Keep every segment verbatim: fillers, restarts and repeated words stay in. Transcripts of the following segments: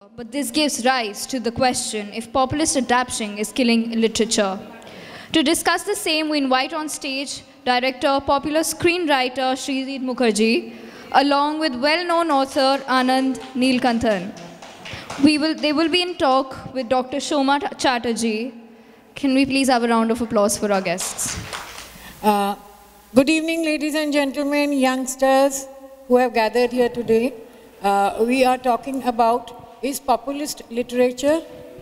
But this gives rise to the question if populist adaptation is killing literature. To discuss the same, we invite on stage director, popular screenwriter Srijit Mukherjee, along with well-known author Anand Neelakantan. We will, they will be in talk with Doctor Shoma Chatterji. Can we please have a round of applause for our guests? Uh, good evening, ladies and gentlemen, youngsters who have gathered here today. Uh, we are talking about is populist literature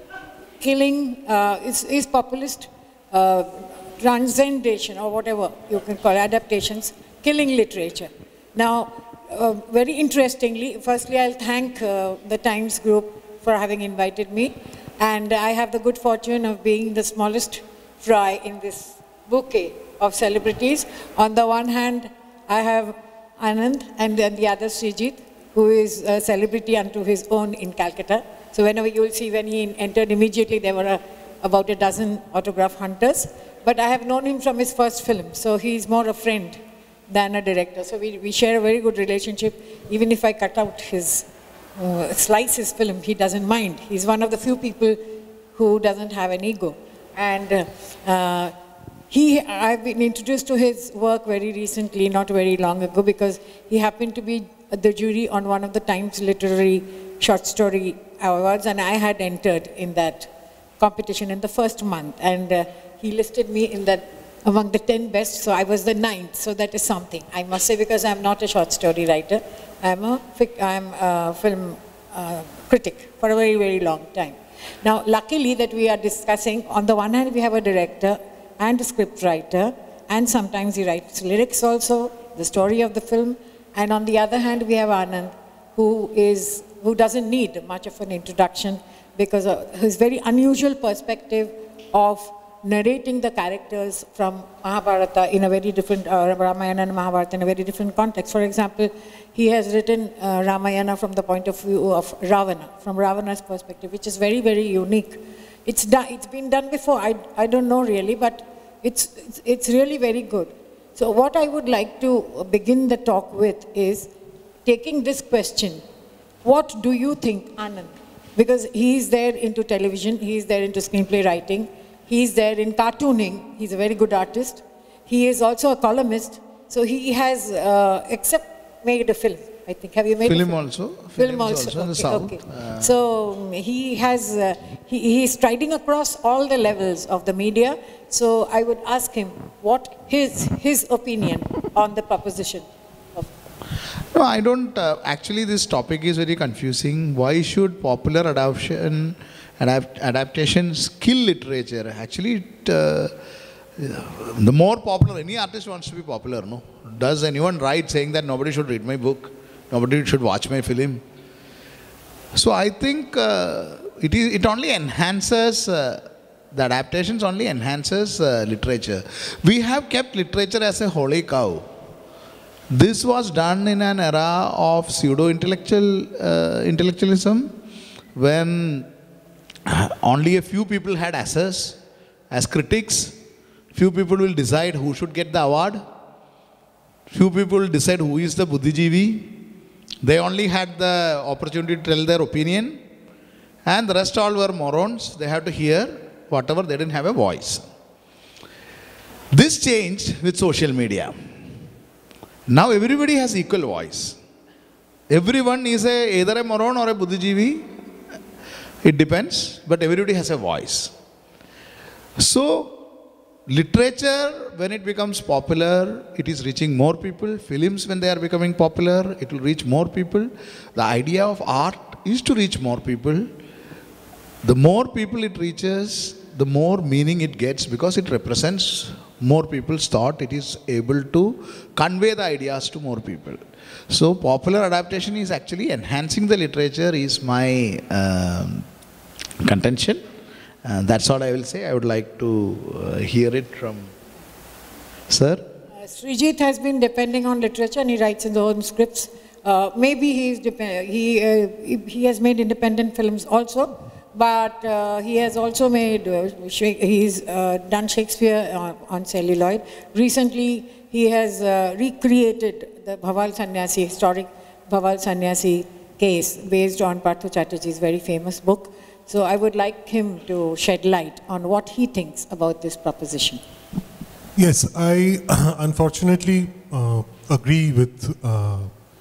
killing, uh, is, is populist uh, transcendation or whatever you can call adaptations, killing literature. Now, uh, very interestingly, firstly I'll thank uh, the Times Group for having invited me, and I have the good fortune of being the smallest fry in this bouquet of celebrities. On the one hand, I have Anand, and then the other Srijit, who is a celebrity unto his own in Calcutta. So whenever you will see when he entered, immediately there were a, about a dozen autograph hunters. But I have known him from his first film, so he's more a friend than a director. So we, we share a very good relationship. Even if I cut out his, uh, slice his film, he doesn't mind. He's one of the few people who doesn't have an ego. And uh, uh, he, I've been introduced to his work very recently, not very long ago, because he happened to be the jury on one of the Times Literary Short Story Awards, and I had entered in that competition in the first month, and uh, he listed me in that among the ten best, so I was the ninth, so that is something, I must say, because I'm not a short story writer. I'm a, I'm a film uh, critic for a very, very long time. Now, luckily that we are discussing, on the one hand, we have a director and a script writer, and sometimes he writes lyrics also, the story of the film. And on the other hand, we have Anand, who, is, who doesn't need much of an introduction because of his very unusual perspective of narrating the characters from Mahabharata in a very different, uh, Ramayana and Mahabharata in a very different context. For example, he has written uh, Ramayana from the point of view of Ravana, from Ravana's perspective, which is very, very unique. It's, done, it's been done before, I, I don't know really, but it's, it's, it's really very good. So what I would like to begin the talk with is taking this question, what do you think, Anand? Because he is there into television, he is there into screenplay writing, he is there in cartooning, he's a very good artist, he is also a columnist, so he has, uh, except made a film, I think. Have you made film a film? also? Film also, also in the okay, South. okay. Uh, so he has, uh, he, he is striding across all the levels of the media. So I would ask him what his, his opinion on the proposition. Of no, I don't, uh, actually this topic is very confusing. Why should popular adaptation, adapt, adaptations kill literature? Actually, it, uh, the more popular, any artist wants to be popular, no? Does anyone write saying that nobody should read my book? Nobody should watch my film. So I think uh, it is. It only enhances, uh, the adaptations only enhances uh, literature. We have kept literature as a holy cow. This was done in an era of pseudo-intellectual uh, intellectualism, when only a few people had access as critics. Few people will decide who should get the award. Few people will decide who is the Buddhijeevi. They only had the opportunity to tell their opinion, and the rest all were morons. They had to hear whatever, they didn't have a voice. This changed with social media. Now everybody has equal voice. Everyone is a, either a moron or a Buddhijeevi. It depends, but everybody has a voice. So, literature, when it becomes popular, it is reaching more people. Films, when they are becoming popular, it will reach more people. The idea of art is to reach more people. The more people it reaches, the more meaning it gets, because it represents more people's thought. It is able to convey the ideas to more people. So popular adaptation is actually enhancing the literature, is my uh, contention. Uh, that's all I will say. I would like to uh, hear it from Sir. Uh, Srijit has been depending on literature, and he writes in his own scripts. Uh, maybe he's he, uh, he has made independent films also, but uh, he has also made, uh, he's uh, done Shakespeare on, on celluloid. Recently, he has uh, recreated the Bhaval Sannyasi, historic Bhaval Sannyasi case based on Partha Chatterji's very famous book. So I would like him to shed light on what he thinks about this proposition. Yes, I unfortunately uh, agree with uh,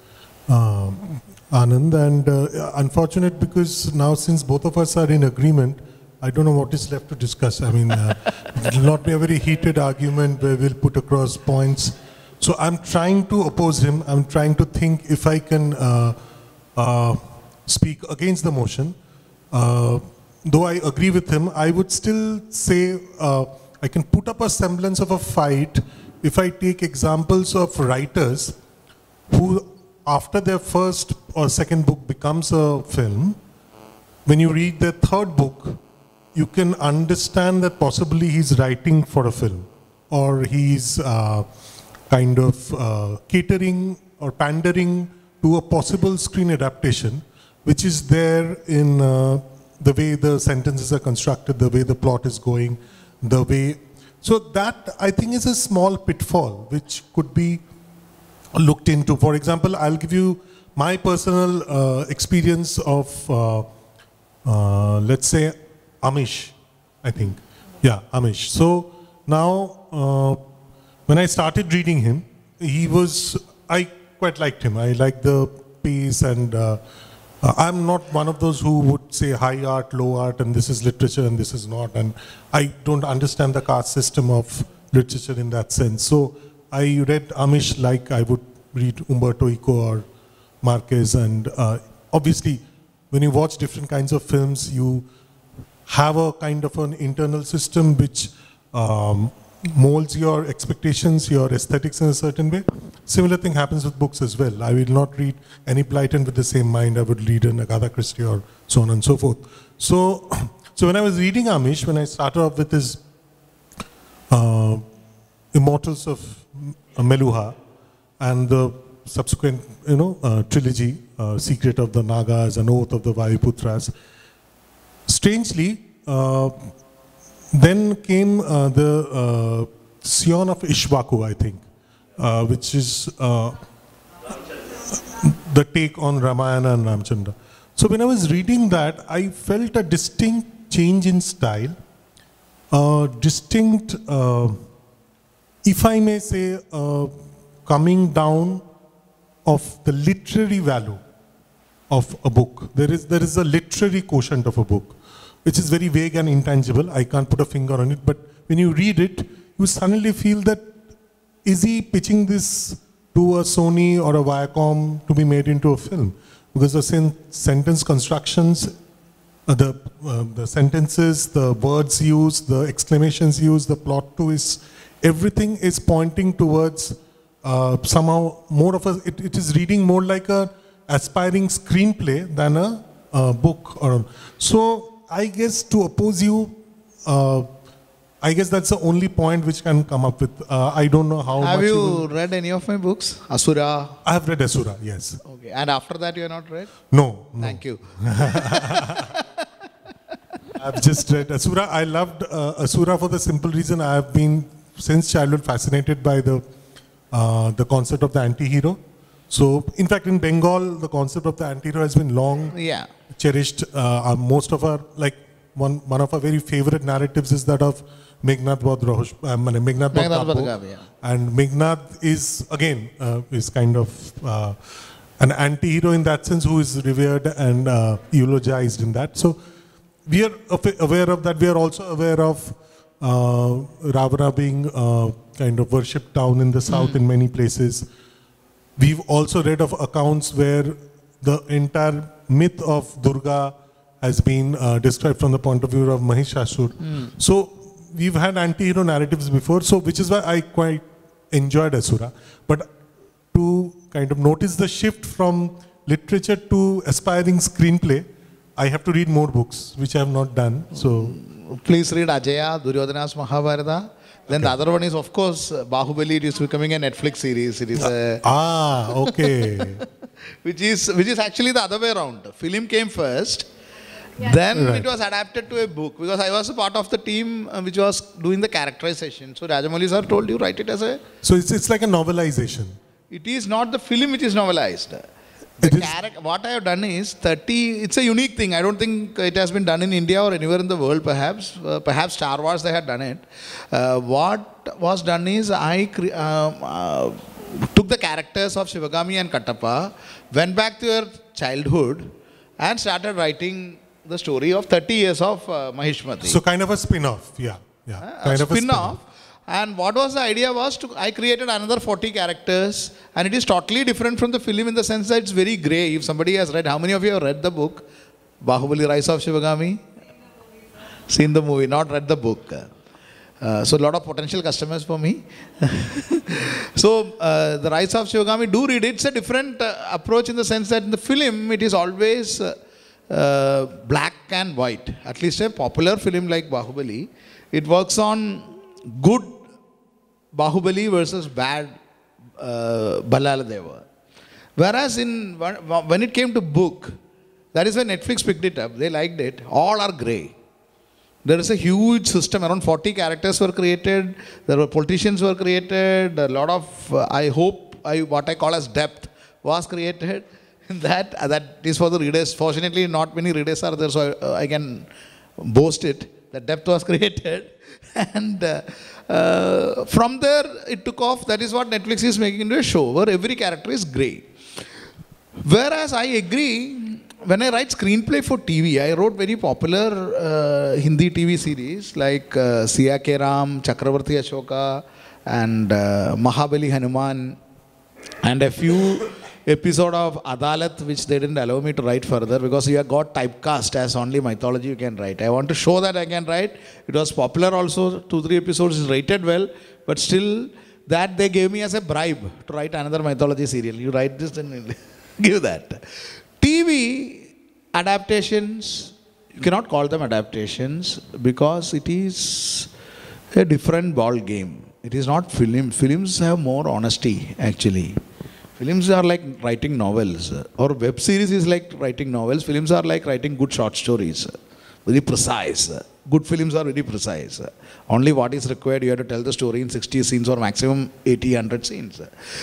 uh, Anand, and uh, unfortunate because now since both of us are in agreement, I don't know what is left to discuss. I mean, uh, it will not be a very heated argument where we'll put across points. So I'm trying to oppose him. I'm trying to think if I can uh, uh, speak against the motion. Uh, though I agree with him, I would still say uh, I can put up a semblance of a fight if I take examples of writers who, after their first or second book becomes a film, when you read their third book, you can understand that possibly he's writing for a film, or he's uh, kind of uh, catering or pandering to a possible screen adaptation, which is there in uh, the way the sentences are constructed, the way the plot is going, the way... So that, I think, is a small pitfall which could be looked into. For example, I'll give you my personal uh, experience of, uh, uh, let's say, Amish, I think. Yeah, Amish. So now, uh, when I started reading him, he was, I quite liked him. I liked the pace, and uh, uh, I'm not one of those who would say high art, low art, and this is literature and this is not. And I don't understand the caste system of literature in that sense. So I read Amish like I would read Umberto Eco or Marquez. And uh, obviously, when you watch different kinds of films, you have a kind of an internal system which um, molds your expectations, your aesthetics in a certain way. Similar thing happens with books as well. I will not read any Blyton with the same mind I would read an Agatha Christie or so on and so forth. So, so when I was reading Amish, when I started off with his uh, Immortals of Meluha and the subsequent, you know, uh, trilogy, uh, Secret of the Nagas and Oath of the Vayuputras, strangely, uh, then came uh, the uh, Sion of Ishwaku, I think, uh, which is uh, the take on Ramayana and Ramchandra. So when I was reading that, I felt a distinct change in style, uh, distinct, uh, if I may say, uh, coming down of the literary value of a book. There is, there is a literary quotient of a book, which is very vague and intangible. I can't put a finger on it, but when you read it, you suddenly feel that, is he pitching this to a Sony or a Viacom to be made into a film? Because the sen sentence constructions, uh, the, uh, the sentences, the words used, the exclamations used, the plot twist, everything is pointing towards uh, somehow more of a, it, it is reading more like a aspiring screenplay than a uh, book. Or, so I guess to oppose you, uh, I guess that's the only point which can come up with. Uh, I don't know how Have much you, you read any of my books? Asura? I have read Asura, yes. Okay. And after that you have not read? No. no. Thank you. I've just read Asura. I loved uh, Asura for the simple reason I have been, since childhood, fascinated by the, uh, the concept of the anti-hero. So, in fact, in Bengal, the concept of the anti-hero has been long yeah. cherished. Uh, most of our, like, one, one of our very favorite narratives is that of Meghnad Vaughn Rohosh, uh, Meghnad Vaughn yeah. And Meghnad is, again, uh, is kind of uh, an anti-hero in that sense, who is revered and uh, eulogized in that. So, we are aware of that. We are also aware of uh, Ravana being uh, kind of worshipped down in the south mm. in many places. We've also read of accounts where the entire myth of Durga has been uh, described from the point of view of Mahishasur. Mm. So we've had anti-hero narratives before, so which is why I quite enjoyed Asura. But to kind of notice the shift from literature to aspiring screenplay, I have to read more books, which I have not done. So please read Ajaya, Duryodhana's Mahabharata. Then okay. the other one is, of course, Bahubali. It is becoming a Netflix series. It is a ah, okay. which is which is actually the other way around. Film came first, yeah. then right. it was adapted to a book. Because I was a part of the team uh, which was doing the characterization. So Rajamouli sir told you, write it as a. So it's it's like a novelization. It is not the film which is novelized. The character, what I have done is thirty, it's a unique thing. I don't think it has been done in India or anywhere in the world perhaps. Uh, perhaps Star Wars they had done it. Uh, what was done is I cre- um, uh, took the characters of Shivagami and Kattappa, went back to their childhood and started writing the story of thirty years of uh, Mahishmati. So kind of a spin-off, yeah. yeah. Uh, kind a of a spin-off. And what was the idea was to, I created another forty characters and it is totally different from the film in the sense that it's very grey. If somebody has read, how many of you have read the book? Bahubali, Rise of Shivagami? Seen the movie, not read the book. Uh, so a lot of potential customers for me. So uh, the Rise of Shivagami, do read it. It's a different uh, approach in the sense that in the film it is always uh, uh, black and white. At least a popular film like Bahubali, it works on good Bahubali versus bad uh, Balaladeva. Whereas in when it came to book, that is when Netflix picked it up. They liked it. All are grey. There is a huge system. Around forty characters were created. There were politicians were created. A lot of, uh, I hope, I, what I call as depth was created. that uh, that is for the readers. Fortunately, not many readers are there, so I, uh, I can boast it. The depth was created. And uh, uh, from there, it took off. That is what Netflix is making into a show, where every character is grey. Whereas I agree, when I write screenplay for T V, I wrote very popular uh, Hindi T V series like uh, Siya Ke Ram, Chakravarti Ashoka, and uh, Mahabali Hanuman, and a few episode of Adalat, which they didn't allow me to write further because you have got typecast as only mythology you can write. I want to show that I can write. It was popular also, two, three episodes is rated well, but still that they gave me as a bribe to write another mythology serial. You write this, then give that. T V adaptations, you cannot call them adaptations because it is a different ball game. It is not film. Films have more honesty actually. Films are like writing novels, or web series is like writing novels. Films are like writing good short stories, very precise. Good films are very precise. Only what is required, you have to tell the story in sixty scenes or maximum eighty, one hundred scenes.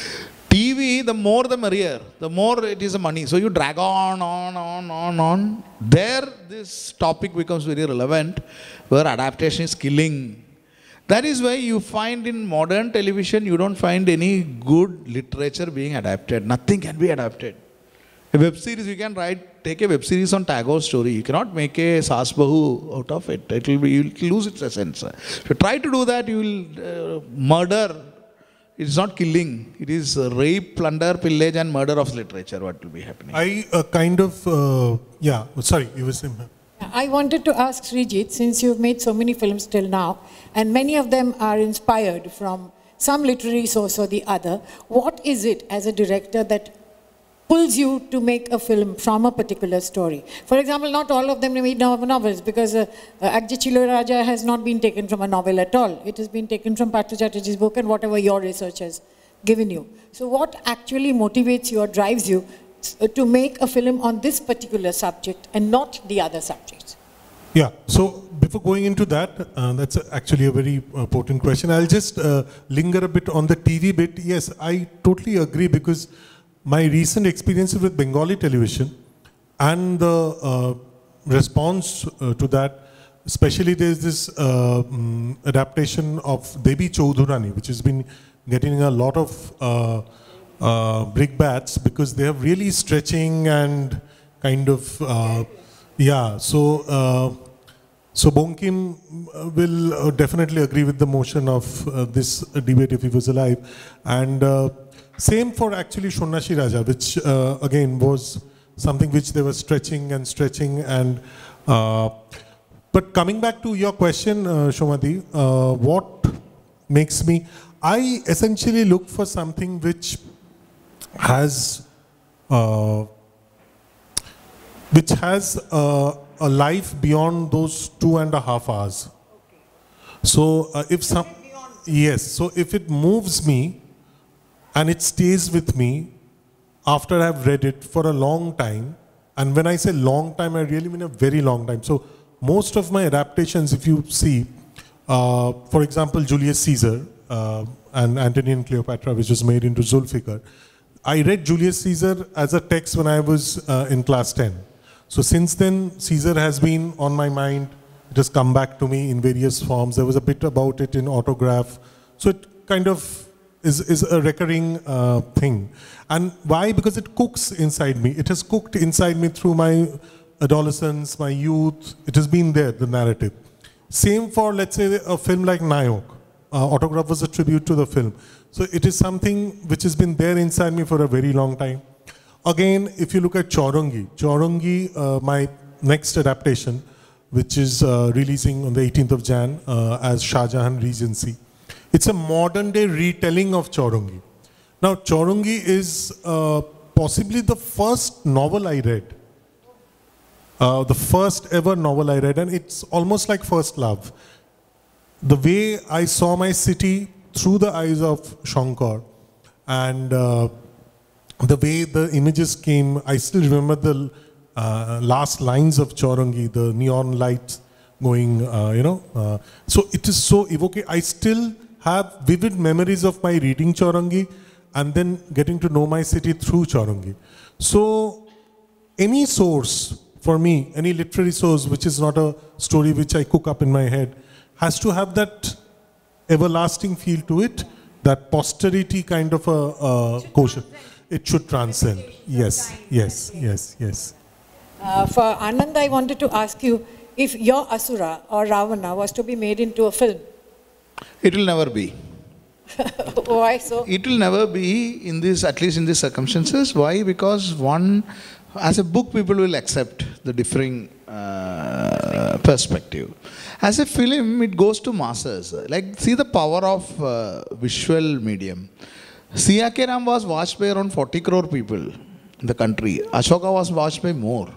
T V, the more the merrier, the more it is the money. So you drag on, on, on, on, on. There, this topic becomes very relevant, where adaptation is killing. That is why you find in modern television, you don't find any good literature being adapted. Nothing can be adapted. A web series, you can write, take a web series on Tagore's story. You cannot make a Saas Bahu out of it. It will be, you will lose its essence. If you try to do that, you will uh, murder. It is not killing. It is uh, rape, plunder, pillage, and murder of literature. What will be happening? I uh, kind of, uh, yeah, sorry, you were saying. I wanted to ask Srijit, since you've made so many films till now, and many of them are inspired from some literary source or the other, what is it as a director that pulls you to make a film from a particular story? For example, not all of them made novels, because uh, uh, Agjichilo Raja has not been taken from a novel at all. It has been taken from Pattu Chatterji's book and whatever your research has given you. So what actually motivates you or drives you to make a film on this particular subject and not the other subjects? Yeah, so before going into that, uh, that's actually a very uh, potent question. I'll just uh, linger a bit on the T V bit. Yes, I totally agree, because my recent experiences with Bengali television and the uh, response uh, to that, especially there's this uh, um, adaptation of Devi Chaudhurani, which has been getting a lot of uh, Uh, brickbats, because they are really stretching and kind of, uh, yeah, so uh, so Bonkim will uh, definitely agree with the motion of uh, this debate if he was alive. And uh, same for actually Shonnashi Raja, which uh, again was something which they were stretching and stretching. And uh, but coming back to your question, uh, Shomadi, uh, what makes me, I essentially look for something which has uh, which has uh, a life beyond those two and a half hours. Okay. So uh, if some, yes, so if it moves me and it stays with me after I've read it for a long time, and when I say long time, I really mean a very long time. So most of my adaptations, if you see, uh, for example, Julius Caesar uh, and Antony and Cleopatra, which was made into Zulfikar, I read Julius Caesar as a text when I was uh, in class ten. So since then, Caesar has been on my mind. It has come back to me in various forms. There was a bit about it in Autograph. So it kind of is, is a recurring uh, thing. And why? Because it cooks inside me. It has cooked inside me through my adolescence, my youth. It has been there, the narrative. Same for, let's say, a film like Nayok. Uh, Autograph was a tribute to the film. So it is something which has been there inside me for a very long time. Again, if you look at Chaurangi, Chaurangi, uh, my next adaptation, which is uh, releasing on the eighteenth of January uh, as Shah Jahan Regency. It's a modern day retelling of Chaurangi. Now, Chaurangi is uh, possibly the first novel I read. Uh, the first ever novel I read, and it's almost like first love. The way I saw my city through the eyes of Shankar, and uh, the way the images came, I still remember the uh, last lines of Chaurangi, the neon lights going, uh, you know. Uh, so it is so evocative. I still have vivid memories of my reading Chaurangi and then getting to know my city through Chaurangi. So any source, for me, any literary source which is not a story which I cook up in my head, has to have that everlasting feel to it, that posterity kind of a, a quotient. It should transcend. Yes, yes, yes, yes. Uh, for Anand, I wanted to ask you, if your Asura or Ravana was to be made into a film. It will never be. Why so? It will never be in this, at least in these circumstances. Why? Because one, as a book, people will accept the differing uh, perspective. As a film, it goes to masses. Like, see the power of uh, visual medium. C R K Ram was watched by around forty crore people in the country. Ashoka was watched by more.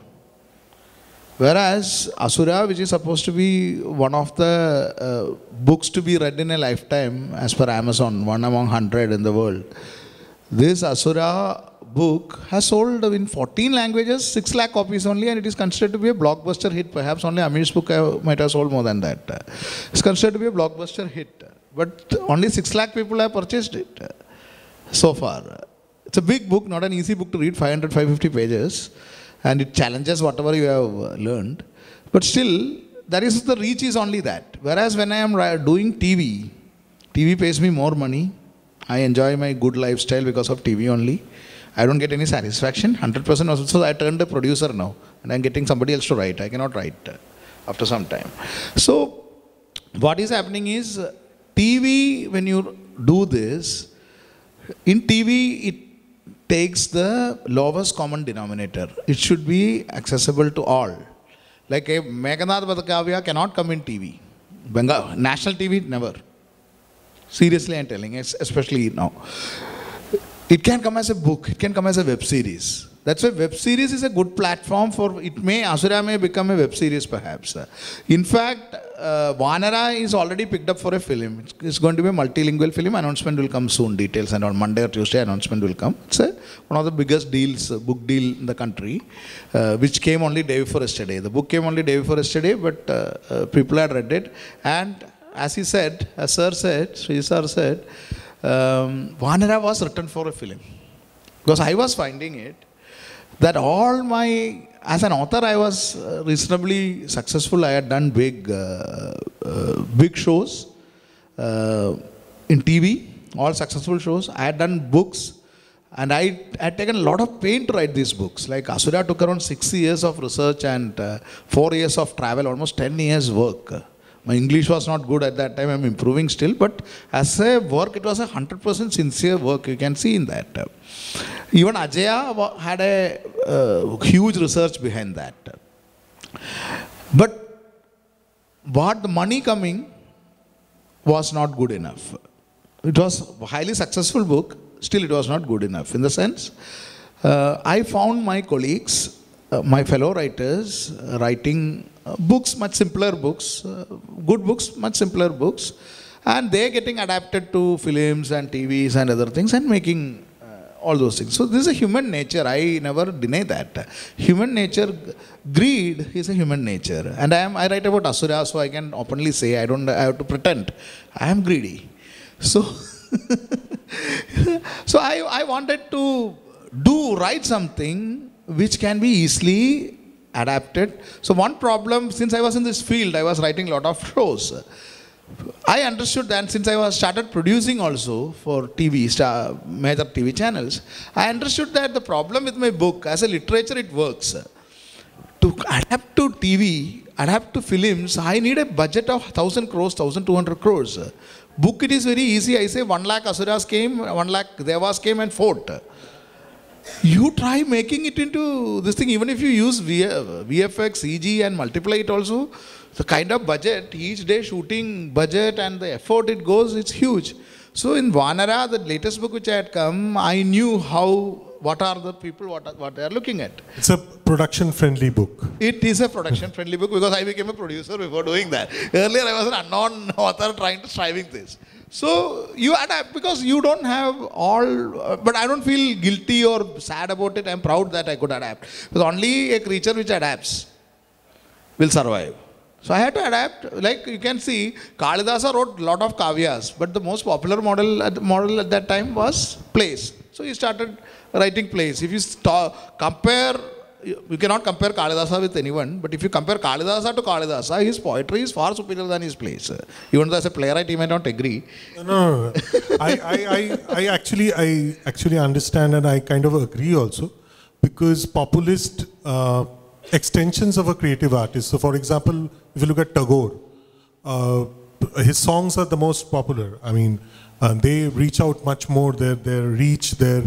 Whereas Asura, which is supposed to be one of the uh, books to be read in a lifetime, as per Amazon, one among hundred in the world, this Asura book has sold in fourteen languages, six lakh copies only, and it is considered to be a blockbuster hit. Perhaps only Amir's book might have sold more than that. It's considered to be a blockbuster hit. But only six lakh people have purchased it so far. It's a big book, not an easy book to read, five hundred, five hundred fifty pages. And it challenges whatever you have learned. But still, that is, the reach is only that. Whereas when I am doing T V, T V pays me more money. I enjoy my good lifestyle because of T V only. I don't get any satisfaction, one hundred percent also. So I turned a producer now, and I'm getting somebody else to write. I cannot write after some time. So what is happening is, T V, when you do this, in T V, it takes the lowest common denominator. It should be accessible to all. Like a Meghannath Badakavya cannot come in T V. Bengal, national T V, never. Seriously, I'm telling, especially now. It can come as a book, it can come as a web series. That's why web series is a good platform for, it may, Asura may become a web series perhaps. In fact, uh, Vanara is already picked up for a film. It's, it's going to be a multilingual film. Announcement will come soon, details, and on Monday or Tuesday announcement will come. It's a, one of the biggest deals, uh, book deal in the country, uh, which came only day before yesterday. The book came only day before yesterday, but uh, uh, people had read it. And as he said, as Sir said, Sri Sir said, um, Vanara was written for a film. Because I was finding it, that all my, as an author, I was uh, reasonably successful. I had done big, uh, uh, big shows uh, in T V, all successful shows. I had done books, and I had taken a lot of pain to write these books. Like Asura took around six years of research and uh, four years of travel, almost ten years work. My English was not good at that time. I'm improving still, but as a work, it was a hundred percent sincere work. You can see in that. Even Ajaya had a uh, huge research behind that. But what the money coming was not good enough. It was a highly successful book, still it was not good enough. In the sense, uh, I found my colleagues, uh, my fellow writers, uh, writing uh, books, much simpler books, uh, good books, much simpler books, and they getting adapted to films and T Vs and other things and making all those things. So this is a human nature. I never deny that. Human nature, greed is a human nature. And I am I write about Asura, so I can openly say, I don't I have to pretend. I am greedy. So So I, I wanted to do, write something which can be easily adapted. So one problem, since I was in this field, I was writing a lot of shows. I understood that since I was started producing also for T V, star, major T V channels, I understood that the problem with my book, as a literature it works. To adapt to T V, adapt to films, I need a budget of one thousand crores, one thousand two hundred crores. Book, it is very easy. I say one lakh Asuras came, one lakh Devas came and fought. You try making it into this thing, even if you use V F X, C G and multiply it also, the kind of budget, each day shooting budget and the effort it goes, it's huge. So in Vanara, the latest book which I had come, I knew how, what are the people, what, are, what they are looking at. It's a production-friendly book. It is a production-friendly book because I became a producer before doing that. Earlier I was an unknown author trying to striving this. So you adapt because you don't have all, uh, but I don't feel guilty or sad about it. I'm proud that I could adapt. Because only a creature which adapts will survive. So I had to adapt. Like you can see, Kalidasa wrote a lot of kavyas, but the most popular model at, model at that time was plays. So he started writing plays. If you start, compare, you cannot compare Kalidasa with anyone, but if you compare Kalidasa to Kalidasa, his poetry is far superior than his plays. Even though as a playwright, he may not agree. No, no, no. I, I, I, I actually, I actually understand and I kind of agree also, because populist uh, extensions of a creative artist. So, for example, if you look at Tagore, uh, his songs are the most popular. I mean, uh, they reach out much more. Their their reach, their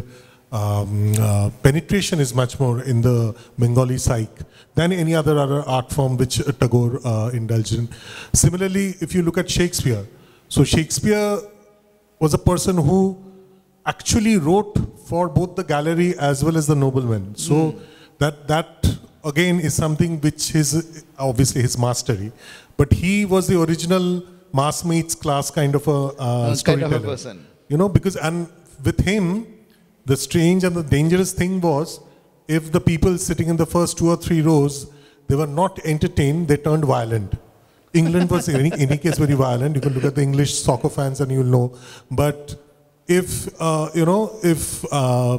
um, uh, penetration is much more in the Bengali psyche than any other other art form which uh, Tagore uh, indulged in. Similarly, if you look at Shakespeare, so Shakespeare was a person who actually wrote for both the gallery as well as the noblemen. So mm. that that. Again, is something which is obviously his mastery, but he was the original mass meets class kind of a uh, storyteller. Kind of a person. You know, because and with him, the strange and the dangerous thing was, if the people sitting in the first two or three rows, they were not entertained, they turned violent. England was in any, any case very violent. You can look at the English soccer fans and you'll know. But if uh, you know, if uh,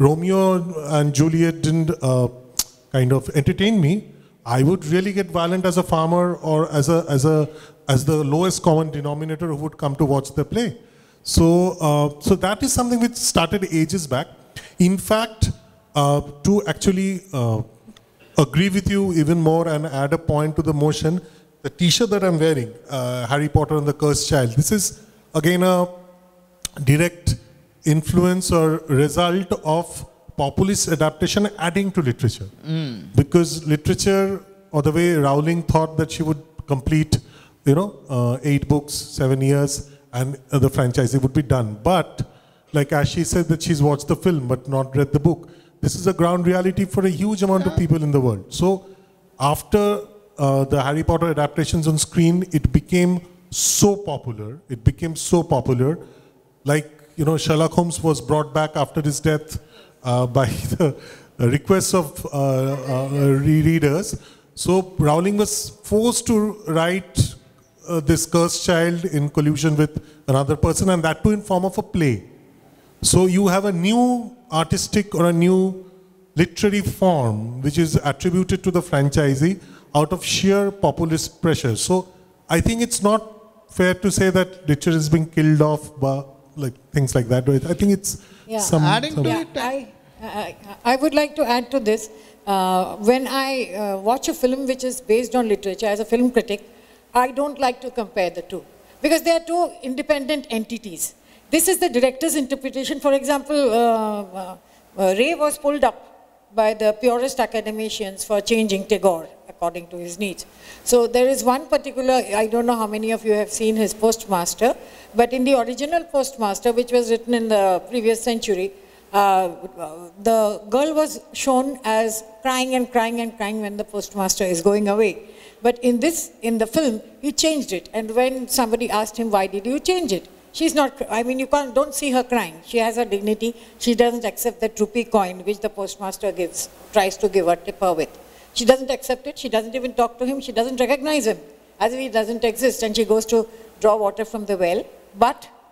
Romeo and Juliet didn't. Uh, kind of entertain me, I would really get violent as a farmer or as a as a as the lowest common denominator who would come to watch the play. So uh, so that is something which started ages back. In fact, uh, to actually uh, agree with you even more and add a point to the motion, the T-shirt that I'm wearing, uh, Harry Potter and the Cursed Child, this is again a direct influence or result of populist adaptation adding to literature. Mm. Because literature, or the way Rowling thought that she would complete, you know, uh, eight books, seven years, and uh, the franchise would be done. But, like as she said that she's watched the film but not read the book, this is a ground reality for a huge amount of people in the world. So, after uh, the Harry Potter adaptations on screen, it became so popular, it became so popular, like, you know, Sherlock Holmes was brought back after his death, Uh, by the requests of uh, uh, readers. So Rowling was forced to write uh, this Cursed Child in collusion with another person, and that too in form of a play. So you have a new artistic or a new literary form which is attributed to the franchisee out of sheer populist pressure. So I think it's not fair to say that literature is being killed off by like things like that. I think it's yeah. some, Adding some to yeah, it. I, I, I would like to add to this. Uh, when I uh, watch a film which is based on literature, as a film critic, I don't like to compare the two. Because they are two independent entities. This is the director's interpretation. For example, uh, uh, uh, Ray was pulled up by the purist academicians for changing Tagore according to his needs. So there is one particular, I don't know how many of you have seen his Postmaster, but in the original Postmaster, which was written in the previous century, uh, the girl was shown as crying and crying and crying when the Postmaster is going away. But in this, in the film, he changed it. And when somebody asked him, why did you change it? She's not, I mean, you can't, don't see her crying. She has her dignity. She doesn't accept the rupee coin which the Postmaster gives, tries to give her, tip her with. She doesn't accept it. She doesn't even talk to him. She doesn't recognize him as if he doesn't exist. And she goes to draw water from the well. But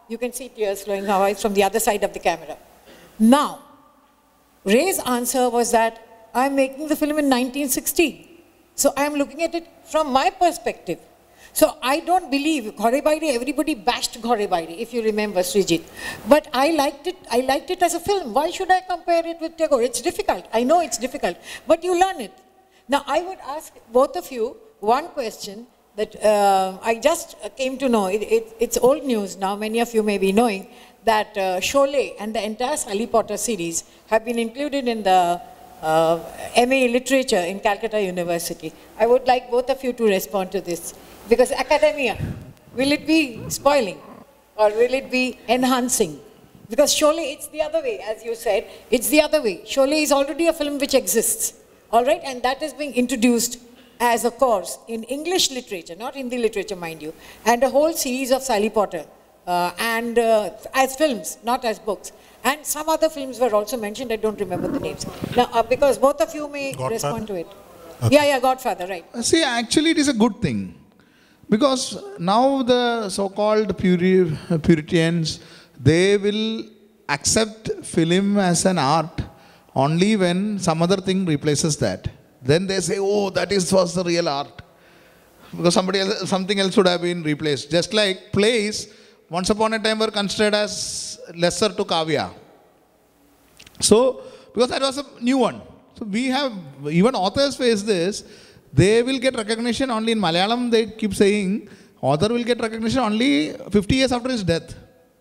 You can see tears flowing from the other side of the camera. Now, Ray's answer was that I'm making the film in nineteen sixty. So I'm looking at it from my perspective. So I don't believe Ghore Baire, everybody bashed Ghore Baire, if you remember, Srijit. But I liked it, I liked it as a film. Why should I compare it with Tagore? It's difficult. I know it's difficult, but you learn it. Now I would ask both of you one question that uh, I just came to know. It, it, it's old news now, many of you may be knowing, that uh, Sholay and the entire Sally Potter series have been included in the uh, M A Literature in Calcutta University. I would like both of you to respond to this. Because academia, will it be spoiling or will it be enhancing? Because Sholay, it's the other way, as you said, it's the other way. Sholay is already a film which exists, all right? And that is being introduced as a course in English literature, not Hindi literature, mind you, and a whole series of Sally Potter, uh, and uh, as films, not as books. And some other films were also mentioned, I don't remember the names. Now, uh, because both of you may Godfather. respond to it. Okay. Yeah, yeah, Godfather, right. See, actually it is a good thing. Because now the so-called Puri Puritans, they will accept film as an art only when some other thing replaces that. Then they say, oh, that is was the real art. Because somebody else, something else should have been replaced. Just like plays, once upon a time were considered as lesser to Kavya. So, because that was a new one. So we have, even authors face this. They will get recognition only in Malayalam. They keep saying author will get recognition only fifty years after his death.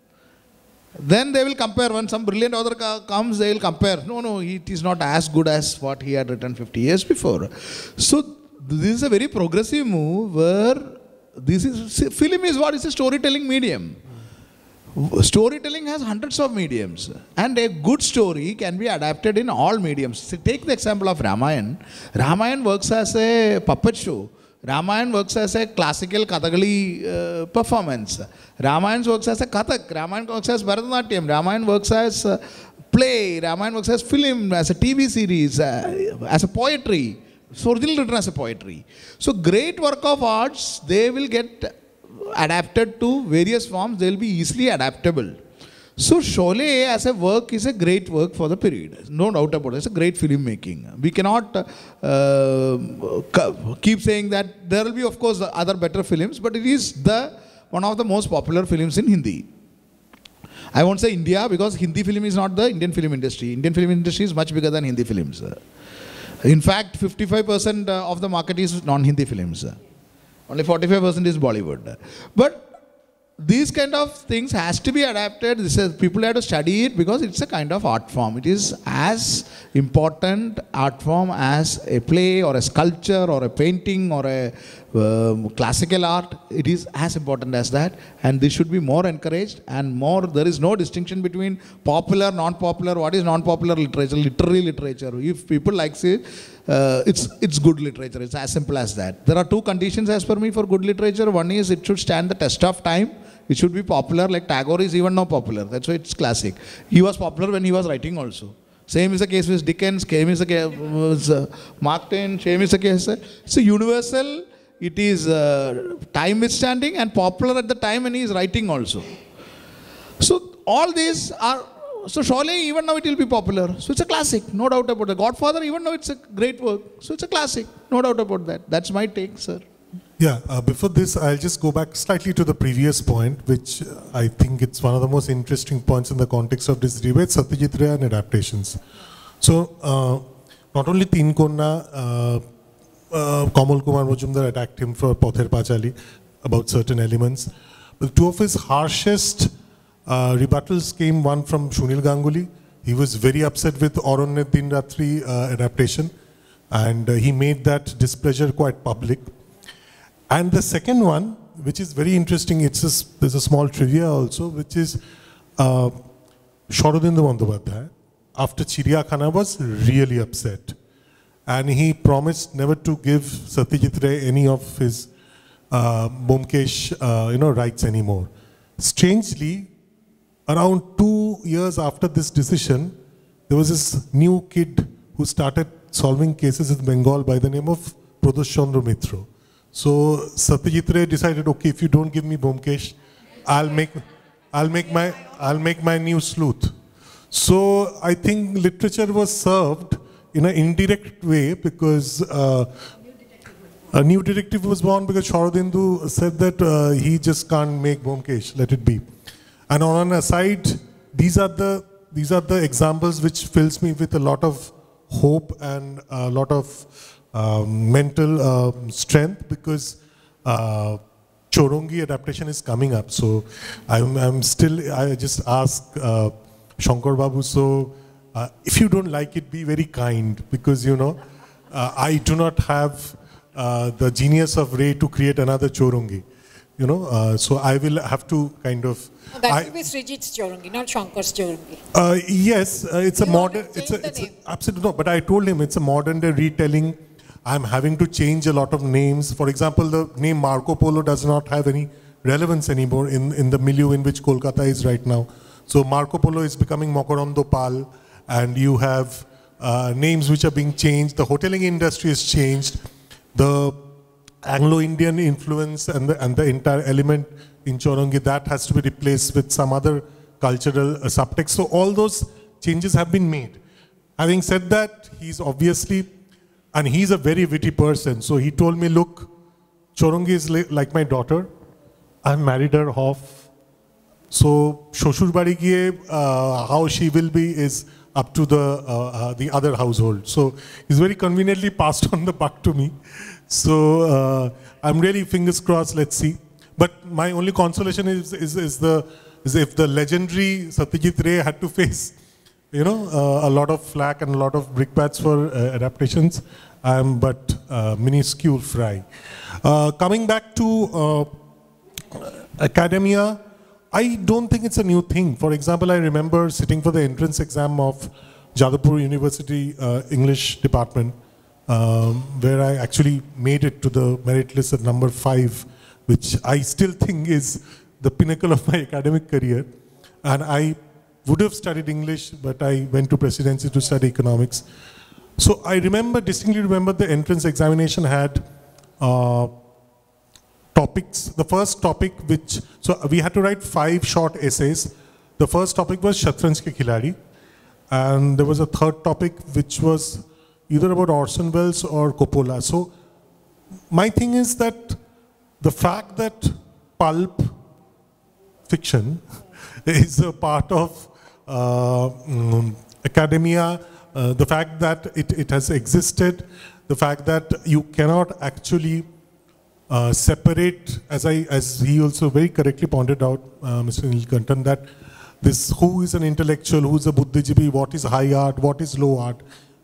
Then they will compare. When some brilliant author comes, they will compare. No, no, it is not as good as what he had written fifty years before. So this is a very progressive move where this is, film is what is a storytelling medium. Storytelling has hundreds of mediums, and a good story can be adapted in all mediums. So take the example of Ramayana. Ramayana works as a puppet show. Ramayana works as a classical Kathakali uh, performance. Ramayana works as a Kathak. Ramayana works as Bharatanatyam. Ramayana works as a play. Ramayana works as film, as a T V series, uh, as a poetry. So originally written as a poetry. So great work of arts, they will get adapted to various forms, they will be easily adaptable. So Sholay as a work is a great work for the period, no doubt about it. It's a great film making. We cannot uh, keep saying that there will be of course other better films, but it is the one of the most popular films in Hindi. I won't say India because Hindi film is not the Indian film industry. Indian film industry is much bigger than Hindi films. In fact, fifty-five percent of the market is non-Hindi films. Only forty-five percent is Bollywood. But these kind of things has to be adapted. This is, people have to study it because it's a kind of art form. It is as important art form as a play or a sculpture or a painting or a uh, classical art. It is as important as that, and this should be more encouraged and more. There is no distinction between popular, non-popular. What is non-popular literature? Literary literature. If people like it, uh, it's it's good literature. It's as simple as that. There are two conditions as per me for good literature. One is it should stand the test of time. It should be popular, like Tagore is even now popular. That's why it's classic. He was popular when he was writing also. Same is the case with Dickens, same is the case with uh, Mark Twain, same is the case. It's a universal, it is uh, time withstanding and popular at the time when he is writing also. So all these are, so Sholay even now it will be popular. So it's a classic, no doubt about it. Godfather even now it's a great work. So it's a classic, no doubt about that. That's my take, sir. Yeah, uh, before this, I'll just go back slightly to the previous point, which I think it's one of the most interesting points in the context of this debate, Satyajit Ray and adaptations. So, uh, not only Teen Konna, uh, uh, Kamal Kumar Majumdar attacked him for Pother Pachali about certain elements, but two of his harshest uh, rebuttals came one from Shunil Ganguly. He was very upset with Aronya Din Ratri uh, adaptation, and uh, he made that displeasure quite public. And the second one, which is very interesting, it's a, there's a small trivia also, which is uh, Sharadendra Bandyopadhyay, after Chiriyakhana, was really upset. And he promised never to give Satyajit Ray any of his uh, Byomkesh uh, you know, rights anymore. Strangely, around two years after this decision, there was this new kid who started solving cases in Bengal by the name of Pradosh Chandra Mitra. So Satyajit Ray decided, okay, if you don't give me Byomkesh, I'll make, I'll make my, I'll make my new sleuth. So I think literature was served in an indirect way because uh, a new detective was born because Sharadindu said that uh, he just can't make Bhomkesh, let it be. And on an aside, these are the these are the examples which fills me with a lot of hope and a lot of uh, mental uh, strength because uh, Chorongi adaptation is coming up. So I'm, I'm still, I just ask uh, Shankar Babu, so uh, if you don't like it, be very kind because, you know, uh, I do not have uh, the genius of Ray to create another Chorongi. You know, uh, so I will have to kind of. No, that I, will be Srijit's Chorongi, not Shankar's Chorongi. Uh, yes, uh, it's you a modern. Want to it's a, the it's name. a, absolutely no. But I told him it's a modern day retelling. I'm having to change a lot of names. For example, the name Marco Polo does not have any relevance anymore in in the milieu in which Kolkata is right now. So Marco Polo is becoming Mokorondo Pal, and you have uh, names which are being changed. The hoteling industry has changed. The Anglo-Indian influence and the, and the entire element in Chorongi, that has to be replaced with some other cultural uh, subtext. So all those changes have been made. Having said that, he's obviously, and he's a very witty person. So he told me, look, Chorongi is li like my daughter. I married her off. So Shoshur Bari giye, uh, how she will be is up to the, uh, uh, the other household. So he's very conveniently passed on the buck to me. So uh, I'm really fingers crossed, let's see. But my only consolation is, is, is, the, is if the legendary Satyajit Ray had to face, you know, uh, a lot of flack and a lot of brickbats for uh, adaptations, I'm but uh, minuscule fry. Uh, coming back to uh, academia, I don't think it's a new thing. For example, I remember sitting for the entrance exam of Jadavpur University uh, English department, Um, where I actually made it to the merit list at number five, which I still think is the pinnacle of my academic career. And I would have studied English, but I went to presidency to study economics. So I remember, distinctly remember the entrance examination had uh, topics. The first topic which, so we had to write five short essays. The first topic was Shatranj ke Khiladi. And there was a third topic which was either about Orson Welles or Coppola. So my thing is that the fact that pulp fiction is a part of uh, um, academia, uh, the fact that it, it has existed, the fact that you cannot actually uh, separate, as, I, as he also very correctly pointed out, uh, Mister Neelakantan, that this who is an intellectual, who is a Buddhijivi, what is high art, what is low art,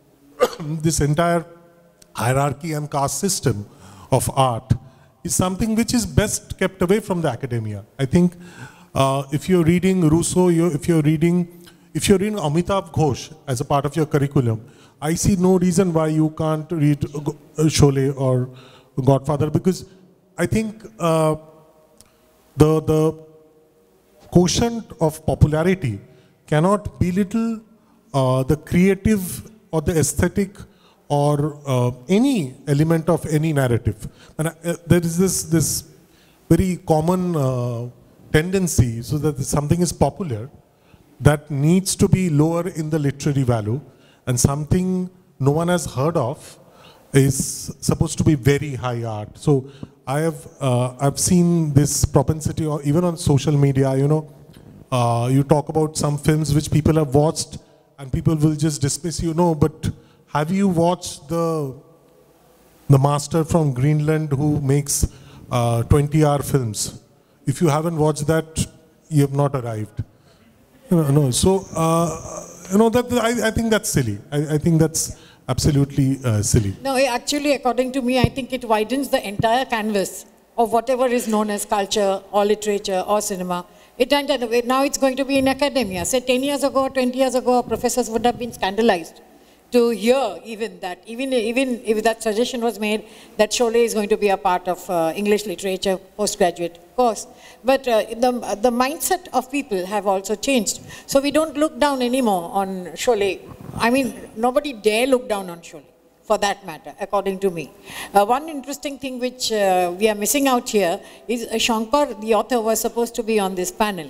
this entire hierarchy and caste system of art is something which is best kept away from the academia. I think uh, if you're reading Rousseau, you're, if you're reading, if you're reading Amitav Ghosh as a part of your curriculum, I see no reason why you can't read Sholay or Godfather, because I think uh, the the quotient of popularity cannot belittle uh, the creative or the aesthetic or uh, any element of any narrative. And uh, there is this, this very common uh, tendency, so that something is popular, that needs to be lower in the literary value, and something no one has heard of is supposed to be very high art. So I have uh, I've seen this propensity, or even on social media, you know, uh, you talk about some films which people have watched, and people will just dismiss you. No, but have you watched the the master from Greenland who makes uh, twenty hour films? If you haven't watched that, you have not arrived. You know, no, so uh, you know that I, I think that's silly. I, I think that's absolutely uh, silly. No, actually, according to me, I think it widens the entire canvas of whatever is known as culture or literature or cinema. It now it's going to be in academia. Say ten years ago, twenty years ago, professors would have been scandalized to hear even that, even, even if that suggestion was made that Sholay is going to be a part of uh, English literature postgraduate course. But uh, the, the mindset of people have also changed. So we don't look down anymore on Sholay. I mean, nobody dare look down on Sholay, for that matter, according to me. Uh, one interesting thing which uh, we are missing out here is uh, Shankar, the author, was supposed to be on this panel.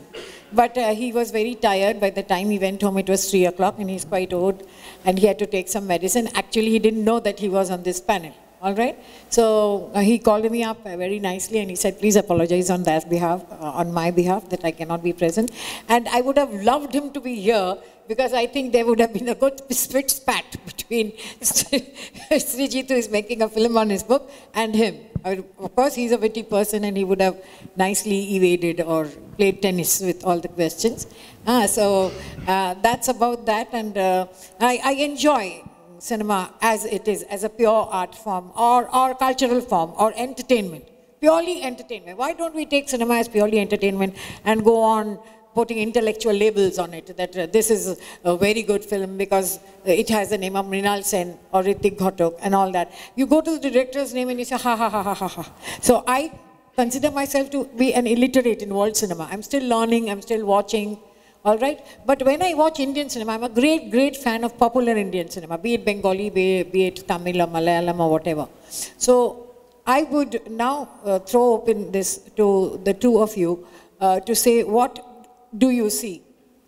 But uh, he was very tired. By the time he went home, it was three o'clock, and he's quite old, and he had to take some medicine. Actually, he didn't know that he was on this panel. All right. So uh, he called me up uh, very nicely, and he said, "Please apologize on that behalf, uh, on my behalf, that I cannot be present." And I would have loved him to be here, because I think there would have been a good spit spat between Srijit, who is making a film on his book, and him. Of course, he's a witty person, and he would have nicely evaded or played tennis with all the questions. Ah, so uh, that's about that, and uh, I, I enjoy cinema as it is, as a pure art form, or, or cultural form, or entertainment. Purely entertainment. Why don't we take cinema as purely entertainment and go on putting intellectual labels on it, that uh, this is a very good film because it has the name of Mrinal Sen or Ritik Ghatok and all that. You go to the director's name and you say, ha ha ha ha ha ha. So I consider myself to be an illiterate in world cinema. I'm still learning, I'm still watching, all right? But when I watch Indian cinema, I'm a great, great fan of popular Indian cinema, be it Bengali, be, be it Tamil or Malayalam or whatever. So I would now uh, throw open this to the two of you uh, to say, what do you see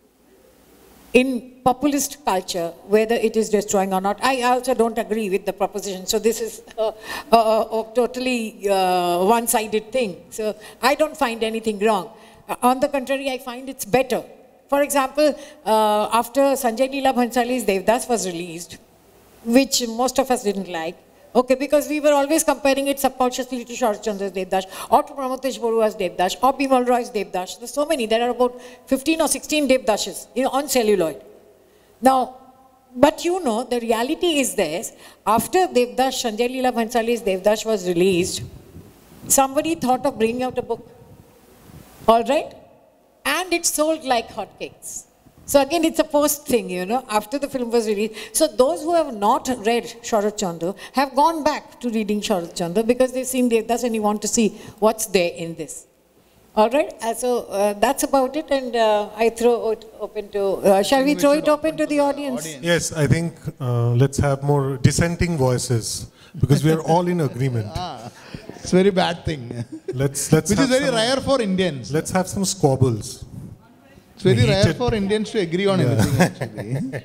in populist culture, whether it is destroying or not? I also don't agree with the proposition. So this is a, a, a totally uh, one-sided thing. So I don't find anything wrong. Uh, on the contrary, I find it's better. For example, uh, after Sanjay Leela Bhansali's Devdas was released, which most of us didn't like, okay, because we were always comparing it subconsciously to Sharat Chandra's Devdas, or to Pramotesh Barua's Devdas, or Bimal Roy's Devdas. There's so many. There are about fifteen or sixteen Devdashes, you know, on celluloid. Now, but you know, the reality is this. After Devdas, Sanjay Leela Bhansali's Devdas was released, somebody thought of bringing out a book. All right? And it sold like hotcakes. So again, it's a post thing, you know, after the film was released. So those who have not read Sharat Chandra have gone back to reading Sharat Chandra because they've seen Devdas and you want to see what's there in this. All right, uh, so uh, that's about it, and uh, I throw it open to, uh, shall we throw it open to the audience? audience? Yes, I think uh, let's have more dissenting voices because we are all in agreement. Ah, it's a very bad thing. Let's, let's Which is very some, rare for Indians. Let's have some squabbles. It's very rare for Indians to agree on yeah. anything, actually.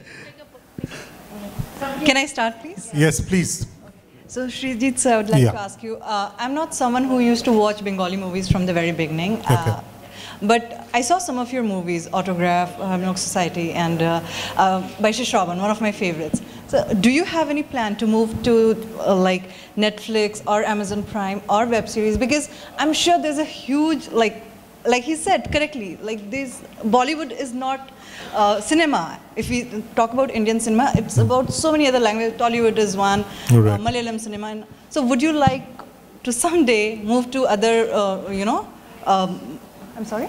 Can I start, please? Yes, please. So, Srijit sir, I would like yeah. to ask you, uh, I'm not someone who used to watch Bengali movies from the very beginning. Okay. Uh, but I saw some of your movies, Autograph, uh, Hamlock Society, and uh, uh, Baisha Shravan, one of my favorites. So, do you have any plan to move to uh, like Netflix or Amazon Prime or web series? Because I'm sure there's a huge, like, like he said correctly, like this, Bollywood is not uh, cinema. If we talk about Indian cinema, it's about so many other languages. Tollywood is one, right. uh, Malayalam cinema. And so would you like to someday move to other, uh, you know, um, I'm sorry?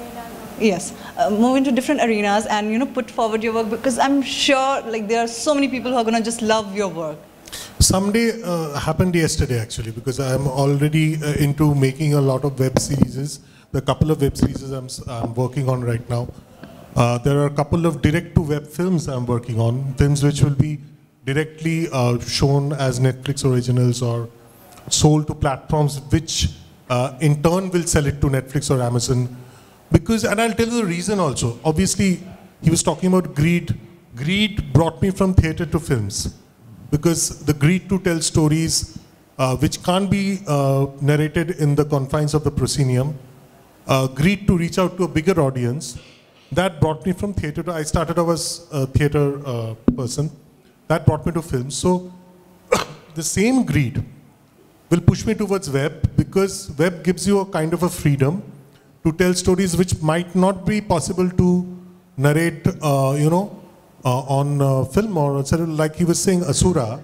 Yes, uh, move into different arenas and, you know, put forward your work, because I'm sure like there are so many people who are going to just love your work. Someday uh, happened yesterday actually, because I'm already uh, into making a lot of web series. The couple of web series I'm, I'm working on right now. Uh, there are a couple of direct-to-web films I'm working on, films which will be directly uh, shown as Netflix originals or sold to platforms which uh, in turn will sell it to Netflix or Amazon. Because, and I'll tell you the reason also. Obviously, he was talking about greed. Greed brought me from theatre to films. Because the greed to tell stories uh, which can't be uh, narrated in the confines of the proscenium, Uh, greed to reach out to a bigger audience, that brought me from theatre to, I started off as a theatre uh, person, that brought me to films. So the same greed will push me towards web, because web gives you a kind of a freedom to tell stories which might not be possible to narrate, uh, you know, uh, on uh, film or like he was saying, Asura.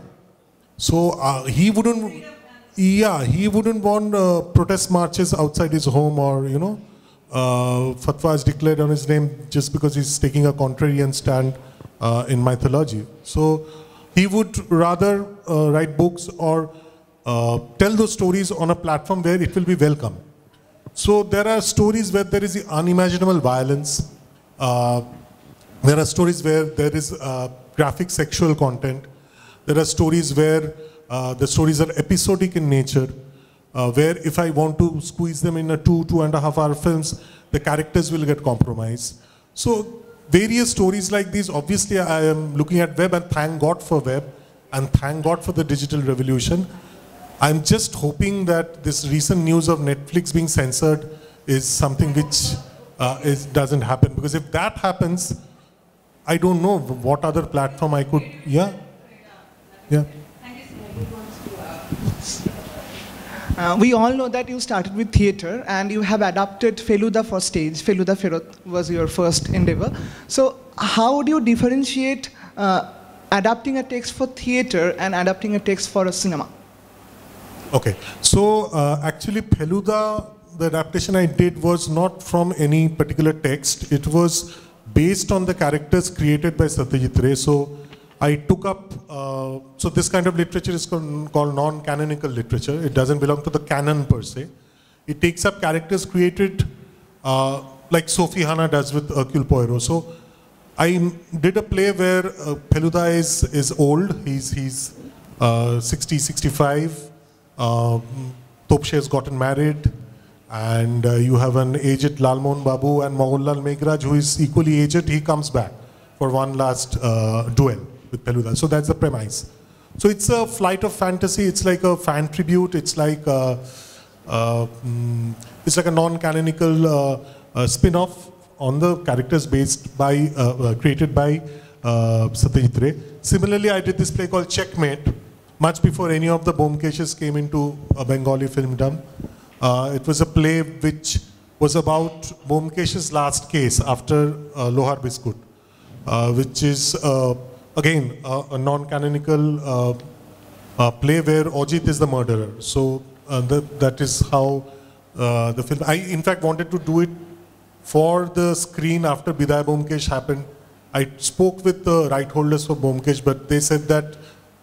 So uh, he wouldn't. Yeah, he wouldn't want uh, protest marches outside his home, or, you know, uh, fatwas declared on his name just because he's taking a contrarian stand uh, in mythology. So he would rather uh, write books or uh, tell those stories on a platform where it will be welcome. So there are stories where there is unimaginable violence. Uh, there are stories where there is uh, graphic sexual content. There are stories where Uh, the stories are episodic in nature, uh, where if I want to squeeze them in a two, two and a half hour films, the characters will get compromised. So various stories like these, obviously I am looking at web, and thank God for web, and thank God for the digital revolution. I'm just hoping that this recent news of Netflix being censored is something which uh, is, doesn't happen. Because if that happens, I don't know what other platform I could, yeah? Yeah. Uh, we all know that you started with theatre and you have adapted Feluda for stage. Feluda Ferot was your first endeavor. So how do you differentiate uh, adapting a text for theatre and adapting a text for a cinema? Okay, so uh, actually Feluda, the adaptation I did was not from any particular text. It was based on the characters created by Satyajit Ray. So I took up, uh, so this kind of literature is called, called non-canonical literature. It doesn't belong to the canon per se. It takes up characters created uh, like Sophie Hannah does with Hercule Poirot. So I did a play where uh, Feluda is, is old. He's, he's uh, sixty, sixty-five. Uh, Topshe has gotten married. And uh, you have an aged Lalmohn Babu and Mohanlal Meghraj who is equally aged. He comes back for one last uh, duel with Feluda. So that's the premise. So it's a flight of fantasy. It's like a fan tribute. It's like a, uh, mm, it's like a non-canonical uh, uh, spin-off on the characters based by uh, uh, created by uh, Satyajit Ray. Similarly, I did this play called Checkmate much before any of the Byomkeshes came into a Bengali filmdom. Uh, it was a play which was about Byomkesh's last case after uh, Lohar Biskut, uh, which is uh, again uh, a non-canonical uh, uh, play where Ajit is the murderer. So uh, the, that is how uh, the film. I in fact wanted to do it for the screen after Bidai Byomkesh happened. I spoke with the right holders for Byomkesh, but they said that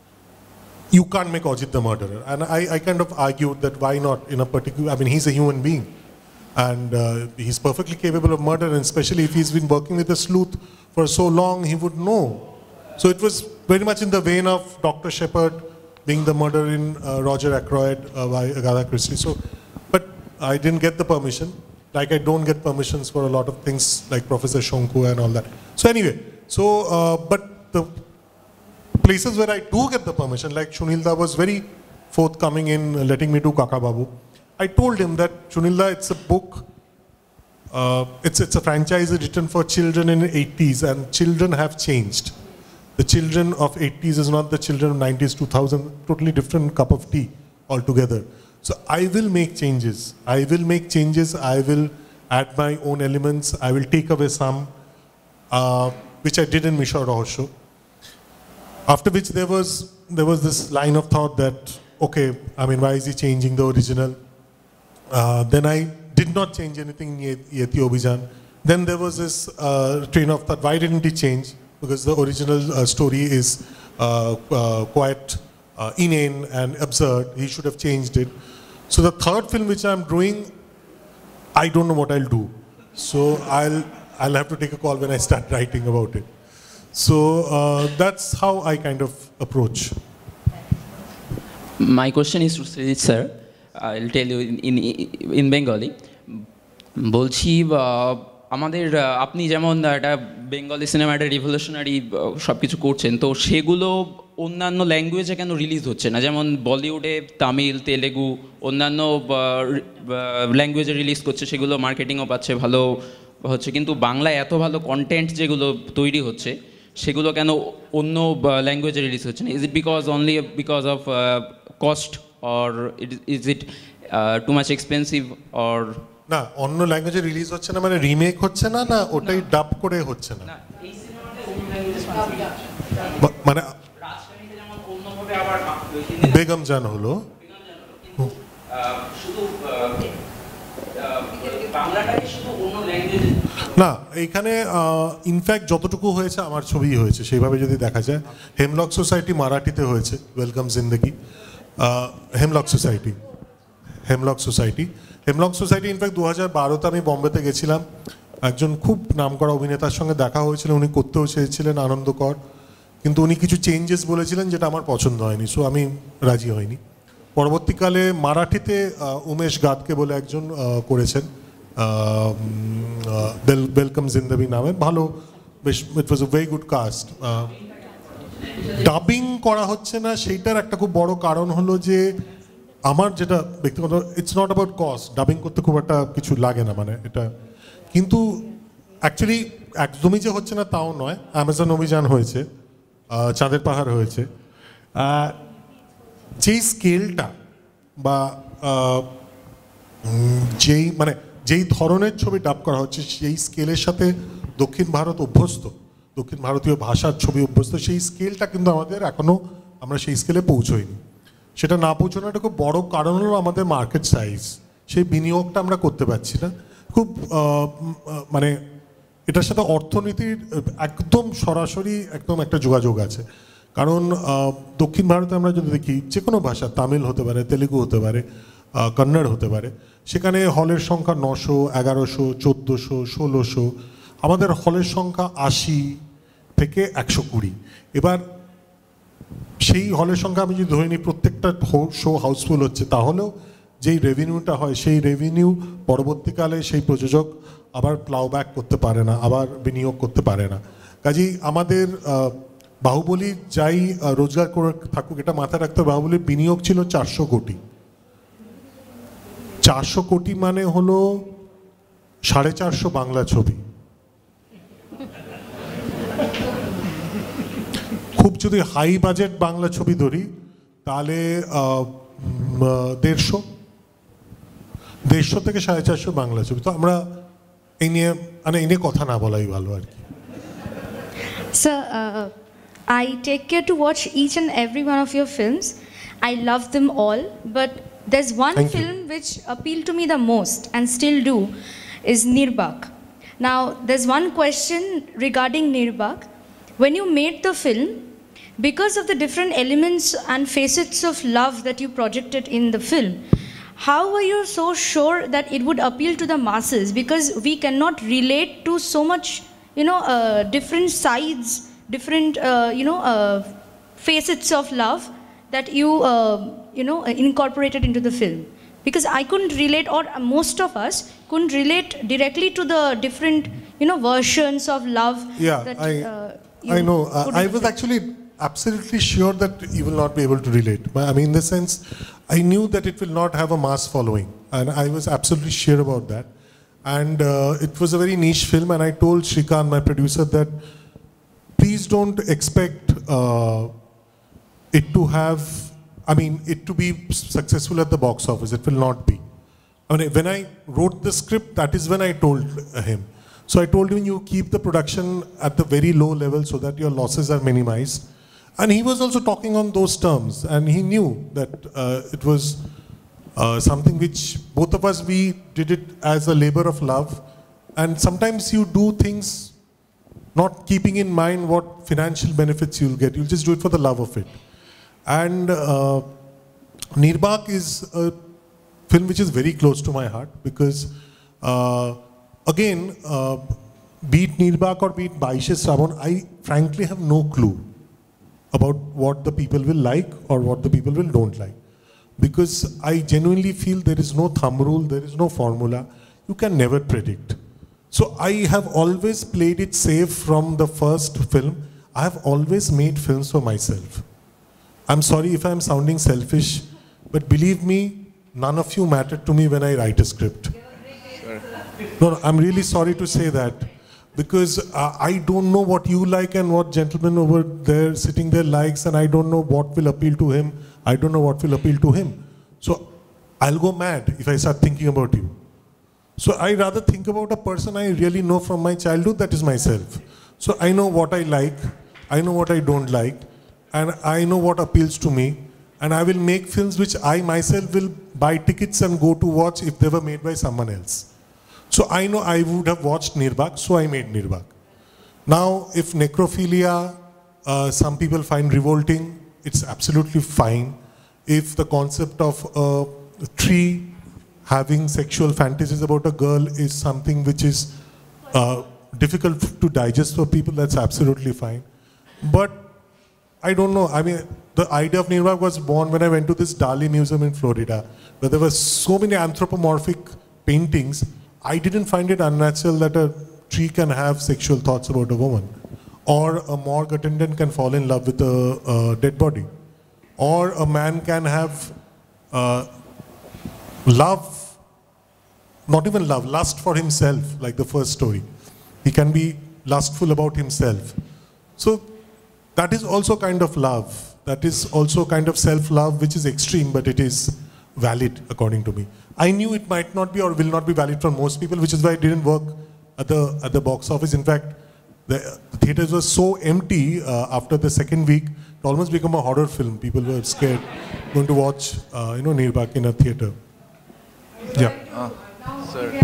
you can't make Ajit the murderer. And I, I kind of argued that why not in a particular, I mean, he's a human being. And uh, he's perfectly capable of murder, and especially if he's been working with a sleuth for so long, he would know. So it was very much in the vein of Doctor Shepard being the murderer in uh, Roger Ackroyd uh, by Agatha Christie. So, but I didn't get the permission. Like I don't get permissions for a lot of things like Professor Shonku and all that. So anyway, so, uh, but the places where I do get the permission, like Shunilda was very forthcoming in letting me do Kaka Babu. I told him that, Shunilda, it's a book, uh, it's, it's a franchise written for children in the eighties, and children have changed. The children of eighties is not the children of nineties, two thousand, totally different cup of tea altogether. So I will make changes. I will make changes. I will add my own elements. I will take away some, uh, which I did in Mishra Rahosho. After which there was, there was this line of thought that, okay, I mean, why is he changing the original? Uh, then I did not change anything in Yeti Obhijan. Then there was this uh, train of thought, why didn't he change? Because the original uh, story is uh, uh, quite uh, inane and absurd. He should have changed it. So the third film which I'm doing, I don't know what I'll do. So I'll, I'll have to take a call when I start writing about it. So uh, that's how I kind of approach. My question is to Srijit sir. I'll tell you in, in, in Bengali. বলছি আমাদের আপনি যেমন একটা Bengali cinema একটা revolutionary সব কিছু করছেন, তো সেগুলো অন্যান্য ল্যাঙ্গুয়েজে কেন রিলিজ হচ্ছে না? যেমন বলিউডে তামিল, তেলেগু, অন্যান্য ল্যাঙ্গুয়েজে রিলিজ করছে, সেগুলো মার্কেটিংও পাচ্ছে, ভালো হচ্ছে, কিন্তু বাংলায় এত ভালো কন্টেন্ট যেগুলো তৈরি হচ্ছে সেগুলো কেন অন্য ল্যাঙ্গুয়েজে রিলিজ হচ্ছে না? Is it because only because of cost, or is it too much expensive, or না অন্য ল্যাঙ্গুয়েজে রিলিজ হচ্ছে না মানে রিমেক হচ্ছে না, না ওটাই ডাব করে হচ্ছে না? মানে বেগম জান হলো না, এইখানে ইনফ্যাক্ট যতটুকু হয়েছে আমার ছবি হয়েছে সেইভাবে যদি দেখা যায়। হেমলক সোসাইটি মারাঠিতে হয়েছে, welcome Zindagi, Hemlock Society Hemlock Society Hemlock Society in fact দু হাজার বারোতে আমি বম্বেতে গেছিলাম, একজন খুব নামকরা অভিনেতার সঙ্গে দেখা হয়েছিল, উনি করতেও চেয়েছিলেন আনন্দকর, কিন্তু উনি কিছু চেঞ্জেস বলেছিলেন যেটা আমার পছন্দ হয়নি, সো আমি রাজি হয়নি। পরবর্তীকালে মারাঠিতে উমেশ গাদকে বলে একজন করেছেন, ওয়েলকাম জিন্দাবি নামে, ভালো বেশ, it was a very good cast. Dubbing করা হচ্ছে না সেইটার একটা খুব বড় কারণ হলো যে আমার যেটা ব্যক্তিগত, it's not about cost, dubbing করতে খুব একটা কিছু লাগে না মানে এটা, কিন্তু অ্যাকচুয়ালি একদমই যে হচ্ছে না তাও নয়, অ্যামাজন অভিযান হয়েছে, চাঁদের পাহাড় হয়েছে, যেই স্কেলটা বা যেই মানে যেই ধরনের ছবি ডাব করা হচ্ছে সেই স্কেলের সাথে দক্ষিণ ভারত অভ্যস্ত, দক্ষিণ ভারতীয় ভাষার ছবি অভ্যস্ত, সেই স্কেলটা কিন্তু আমাদের এখনও আমরা সেই স্কেলে পৌঁছইনি। সেটা না পৌঁছানোর একটা খুব বড় কারণ হলো আমাদের মার্কেট সাইজ, সেই বিনিয়োগটা আমরা করতে পারছি না খুব, মানে এটার সাথে অর্থনীতির একদম সরাসরি একদম একটা যোগাযোগ আছে। কারণ দক্ষিণ ভারতে আমরা যদি দেখি যে কোনো ভাষা, তামিল হতে পারে, তেলেগু হতে পারে, কন্নড় হতে পারে, সেখানে হলের সংখ্যা নশো, এগারোশো, চোদ্দোশো, ষোলোশো, আমাদের হলের সংখ্যা আশি থেকে একশো কুড়ি। এবার সেই হলের সংখ্যা আমি যদি ধরে নিই প্রত্যেকটা শো হাউসফুল হচ্ছে, তাহলেও যেই রেভিনিউটা হয় সেই রেভিনিউ পরবর্তীকালে সেই প্রযোজক আবার প্লাউ ব্যাক করতে পারে না, আবার বিনিয়োগ করতে পারে না। কাজেই আমাদের বাহুবলী যাই রোজগার করে থাকুক, এটা মাথায় রাখতে হবে, বাহুবলীর বিনিয়োগ ছিল চারশো কোটি। চারশো কোটি মানে হলো সাড়ে চারশো বাংলা ছবি। খুব যদি হাই বাজেট বাংলা ছবি ধরি তাহলে দেড়শো দেড়শো থেকে সাড়ে চারশো বাংলা ছবি। তো আমরা এই নিয়ে মানে এই নিয়ে কথা না বলাই ভালো আর কি। Sir, uh, I take care to watch each and every one of your films. I love them all, but there's one Thank film you. which appealed to me the most and still do is Nirbak. Now, there's one question regarding Nirbak. When you made the film, because of the different elements and facets of love that you projected in the film, how were you so sure that it would appeal to the masses? Because we cannot relate to so much, you know, uh, different sides, different, uh, you know, uh, facets of love that you, uh, you know, incorporated into the film. Because I couldn't relate, or most of us couldn't relate directly to the different, you know, versions of love. Yeah, that, I, uh, I know. Uh, put I in the was film. actually absolutely sure that you will not be able to relate. But I mean, in the sense, I knew that it will not have a mass following, and I was absolutely sure about that. And uh, it was a very niche film, and I told Shrikant, my producer, that please don't expect uh, it to have, I mean, it to be successful at the box office. It will not be. I mean, when I wrote the script, that is when I told him. So I told him, you keep the production at the very low level so that your losses are minimized. And he was also talking on those terms, and he knew that uh, it was uh, something which both of us, we did it as a labor of love. And sometimes you do things not keeping in mind what financial benefits you'll get. You'll just do it for the love of it. And uh, Nirbak is a film which is very close to my heart because, uh, again, uh, be it Nirbak or be it Baishe Shravan, I frankly have no clue about what the people will like or what the people will don't like. Because I genuinely feel there is no thumb rule, there is no formula. You can never predict. So I have always played it safe from the first film. I have always made films for myself. I'm sorry if I'm sounding selfish, but believe me, none of you matter to me when I write a script. Sure. No, no, I'm really sorry to say that. Because uh, I don't know what you like and what gentleman over there sitting there likes, and I don't know what will appeal to him. I don't know what will appeal to him. So I'll go mad if I start thinking about you. So I rather think about a person I really know from my childhood, that is myself. So I know what I like, I know what I don't like, and I know what appeals to me, and I will make films which I myself will buy tickets and go to watch if they were made by someone else. So I know I would have watched Nirbak, so I made Nirbak. Now, if necrophilia, uh, some people find revolting, it's absolutely fine. If the concept of a tree having sexual fantasies about a girl is something which is uh, difficult to digest for people, that's absolutely fine. But I don't know, I mean, the idea of Nirbak was born when I went to this Dali Museum in Florida, where there were so many anthropomorphic paintings. I didn't find it unnatural that a tree can have sexual thoughts about a woman, or a morgue attendant can fall in love with a, a dead body, or a man can have uh, love, not even love, lust for himself, like the first story. He can be lustful about himself. So that is also kind of love. That is also kind of self-love, which is extreme, but it is valid according to me. I knew it might not be or will not be valid for most people, which is why it didn't work at the, at the box office. In fact, the, the theaters were so empty uh, after the second week, it almost became a horror film. People were scared going to watch, uh, you know, Nirbak in a theater. Yeah. Uh, sir.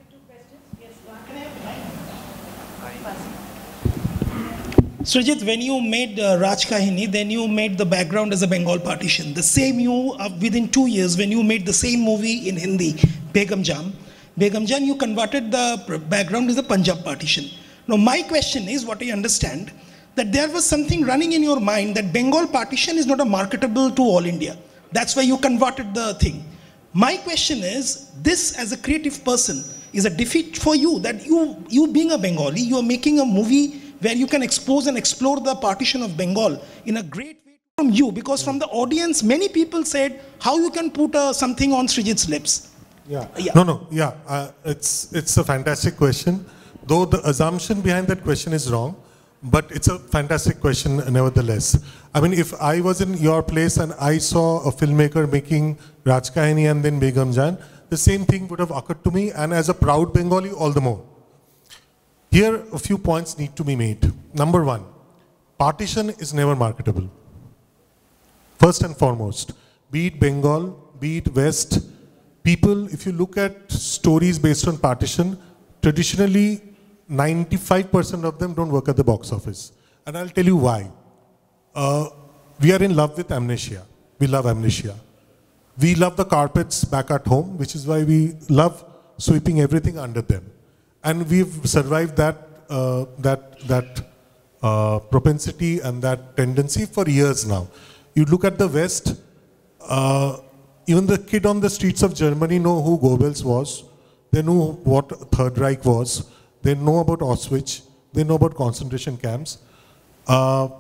Srijit, when you made uh, Raj Kahini, then you made the background as a Bengal partition. The same you, uh, within two years, when you made the same movie in Hindi, Begum Jam, Begum Jam, you converted the background as a Punjab partition. Now my question is, what I understand, that there was something running in your mind that Bengal partition is not a marketable to all India. That's why you converted the thing. My question is, this as a creative person is a defeat for you, that you, you being a Bengali, you are making a movie where you can expose and explore the partition of Bengal in a great way from you, because from the audience, many people said, how you can put uh, something on Srijit's lips? Yeah. yeah. No, no, yeah, uh, it's, it's a fantastic question, though the assumption behind that question is wrong, but it's a fantastic question nevertheless. I mean, if I was in your place and I saw a filmmaker making Raj Kahini and then Begum Jaan, the same thing would have occurred to me, and as a proud Bengali, all the more. Here, a few points need to be made. Number one, partition is never marketable. First and foremost, be it Bengal, be it West, people, if you look at stories based on partition, traditionally, ninety-five percent of them don't work at the box office. And I'll tell you why. Uh, we are in love with amnesia. We love amnesia. We love the carpets back at home, which is why we love sweeping everything under them. And we've survived that, uh, that, that uh, propensity and that tendency for years now. You look at the West, uh, even the kid on the streets of Germany know who Goebbels was. They know what Third Reich was. They know about Auschwitz. They know about concentration camps. Uh,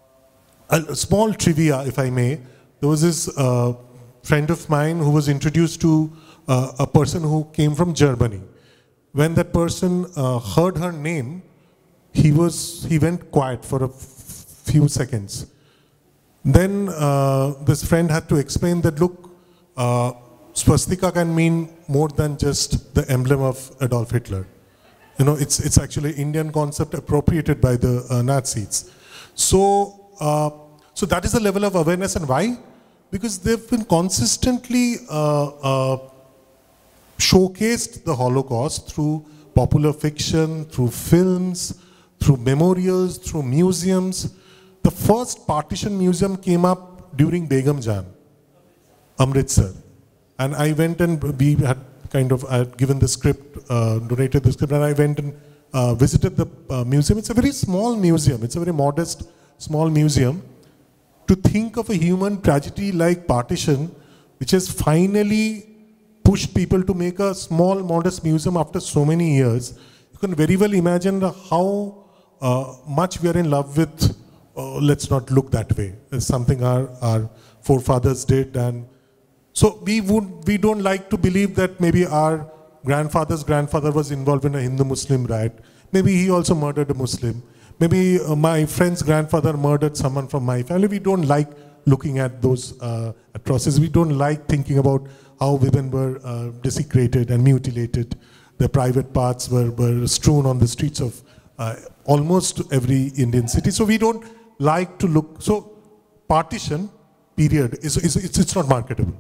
a small trivia, if I may. There was this uh, friend of mine who was introduced to uh, a person who came from Germany. When that person uh, heard her name, he was he went quiet for a few seconds. Then uh, this friend had to explain that, look, uh, swastika can mean more than just the emblem of Adolf Hitler. You know, it's it's actually an Indian concept appropriated by the uh, Nazis. So, uh, so that is the level of awareness, and why? Because they've been consistently uh, uh, showcased the Holocaust through popular fiction, through films, through memorials, through museums. The first partition museum came up during Begum Jaan, Amritsar. And I went and we had kind of, I had given the script, uh, donated the script, and I went and uh, visited the uh, museum. It's a very small museum. It's a very modest, small museum. To think of a human tragedy like partition, which has finally pushed people to make a small, modest museum after so many years, you can very well imagine how uh, much we are in love with, uh, let's not look that way. It's something our, our forefathers did. And so we, would, we don't like to believe that maybe our grandfather's grandfather was involved in a Hindu-Muslim riot. Maybe he also murdered a Muslim. Maybe uh, my friend's grandfather murdered someone from my family. We don't like looking at those uh, atrocities. We don't like thinking about how women were uh, desecrated and mutilated. Their private parts were, were strewn on the streets of uh, almost every Indian city. So we don't like to look. So partition, period, is, is it's, it's not marketable.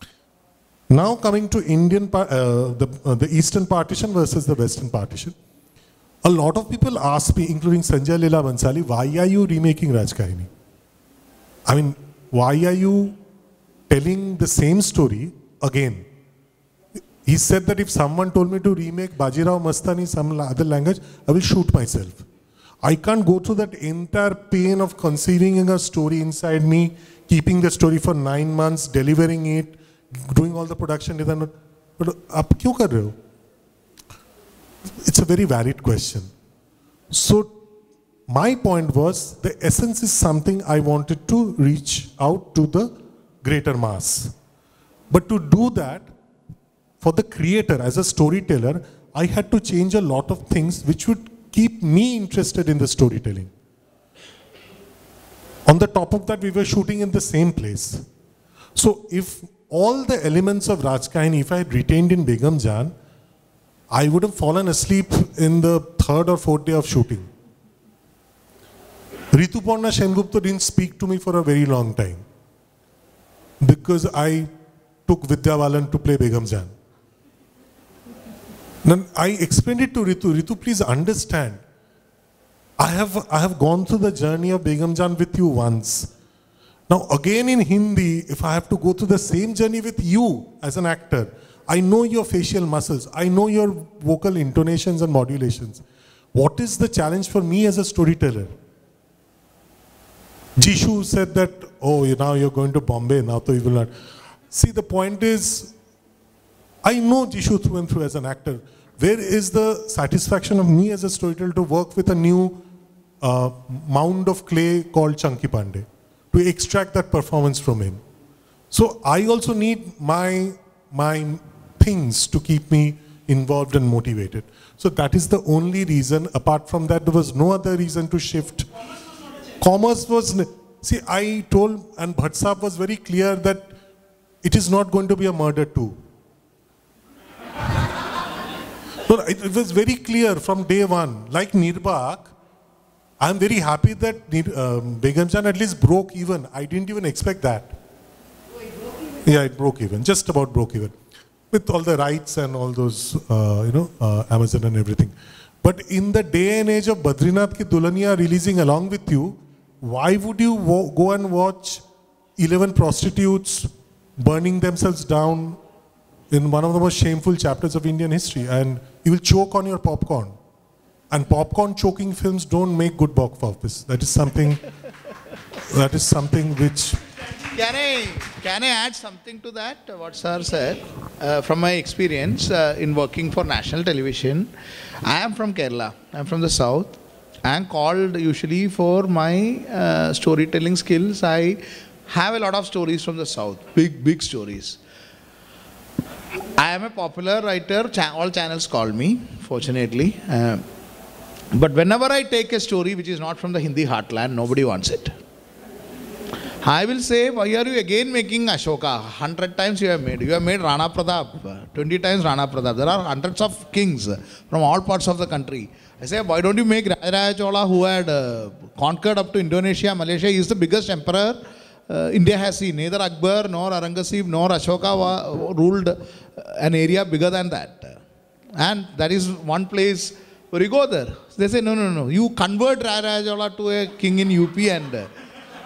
Now coming to Indian, uh, the, uh, the Eastern partition versus the Western partition. A lot of people ask me, including Sanjay Leela Bansali, why are you remaking Raj Kahini? I mean, why are you telling the same story again? He said that if someone told me to remake Bajirao Mastani, some other language, I will shoot myself. I can't go through that entire pain of conceiving a story inside me, keeping the story for nine months, delivering it, doing all the production design. But आप क्यों कर रहे हो? it's a very valid question. So my point was, the essence is something I wanted to reach out to the greater mass. But to do that, for the creator, as a storyteller, I had to change a lot of things which would keep me interested in the storytelling. On the top of that, we were shooting in the same place. So if all the elements of Raj Kahini, if I had retained in Begum Jaan, I would have fallen asleep in the third or fourth day of shooting. Rituparna Sengupta didn't speak to me for a very long time because I took Vidya Balan to play Begum Jaan. Then I explained it to Ritu. Ritu, please understand. I have, I have gone through the journey of Begum Jaan with you once. Now again in Hindi, if I have to go through the same journey with you as an actor, I know your facial muscles, I know your vocal intonations and modulations. What is the challenge for me as a storyteller? Jishu said that, oh, now you're going to Bombay, now so you will not. See, the point is, I know Jishu through and through as an actor. Where is the satisfaction of me as a storyteller to work with a new uh, mound of clay called Chunky Pandey, to extract that performance from him? So I also need my, my things to keep me involved and motivated. So that is the only reason. Apart from that, there was no other reason to shift. Commerce was, see, I told, and Bhatt Saab was very clear that it is not going to be a murder too. No, it, it was very clear from day one. Like Nirbak, I am very happy that um, Begum Jaan at least broke even. I didn't even expect that. Oh, it broke even? Yeah, it broke even. Just about broke even. With all the rights and all those, uh, you know, uh, Amazon and everything. But in the day and age of Badrinath Ki Dulhaniya releasing along with you, why would you go and watch eleven prostitutes burning themselves down in one of the most shameful chapters of Indian history, and you will choke on your popcorn? And popcorn choking films don't make good box office. That is something, that is something which... Can I, can I add something to that, what sir said? Uh, from my experience uh, in working for national television, I am from Kerala, I am from the south. I am called usually for my uh, storytelling skills. I have a lot of stories from the south, big, big stories. I am a popular writer, cha all channels call me, fortunately. Uh, but whenever I take a story which is not from the Hindi heartland, nobody wants it. I will say, why are you again making Ashoka? Hundred times you have made. You have made Rana Pratap, twenty times Rana Pratap. There are hundreds of kings from all parts of the country. I say, why don't you make Rajaraja Chola, who had uh, conquered up to Indonesia, Malaysia? He is the biggest emperor uh, India has seen. Neither Akbar, nor Aurangzeb, nor Ashoka ruled an area bigger than that. And that is one place where you go there. They say, no, no, no. You convert Rajaraja Chola to a king in U P and... Uh,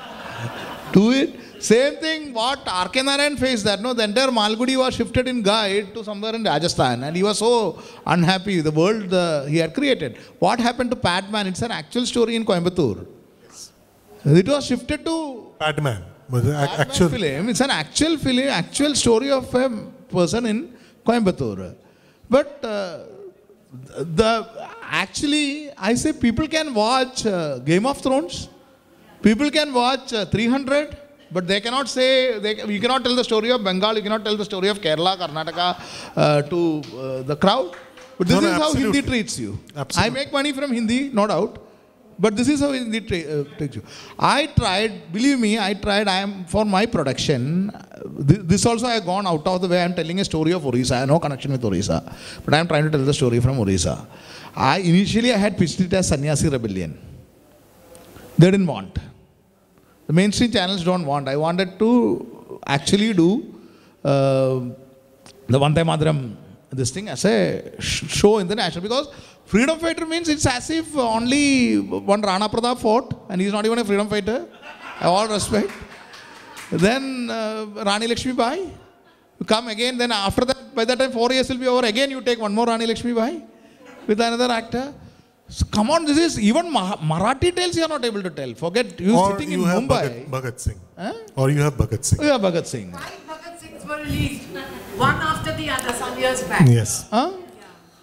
do it. Same thing what R K Narayan faced that. No, the entire Malgudi was shifted in guide to somewhere in Rajasthan, and he was so unhappy with the world uh, he had created. What happened to Padman? It's an actual story in Coimbatore. Yes. It was shifted to Padman. Was it Padman actual film. It's an actual film, actual story of a person in Coimbatore. But uh, the actually, I say people can watch uh, Game of Thrones. People can watch uh, three hundred, but they cannot say, they, you cannot tell the story of Bengal, you cannot tell the story of Kerala, Karnataka uh, to uh, the crowd. But this no, is no, how Hindi treats you. Absolutely. I make money from Hindi, no doubt, but this is how Hindi uh, treats you. I tried, believe me, I tried, I am, for my production, th this also I have gone out of the way, I am telling a story of Orissa, I have no connection with Orissa, but I am trying to tell the story from Orissa. I, initially I had pitched it as Sannyasi Rebellion. They didn't want. The mainstream channels don't want. I wanted to actually do uh, the Vande Mataram, this thing as a show in the national, because freedom fighter means it's as if only one Rana Pratap fought and he's not even a freedom fighter. I all respect. Then uh, Rani Lakshmi Bai, you come again, then after that, by that time four years will be over, again you take one more Rani Lakshmi Bai with another actor. So come on, this is, even Marathi tales you are not able to tell. Forget, you or sitting you in have Mumbai. Bhagat, Bhagat Singh. Huh? Or you have Bhagat Singh. You have Bhagat Singh. Five Bhagat Singhs were released, one after the other, some years back. Yes. Huh? Yeah.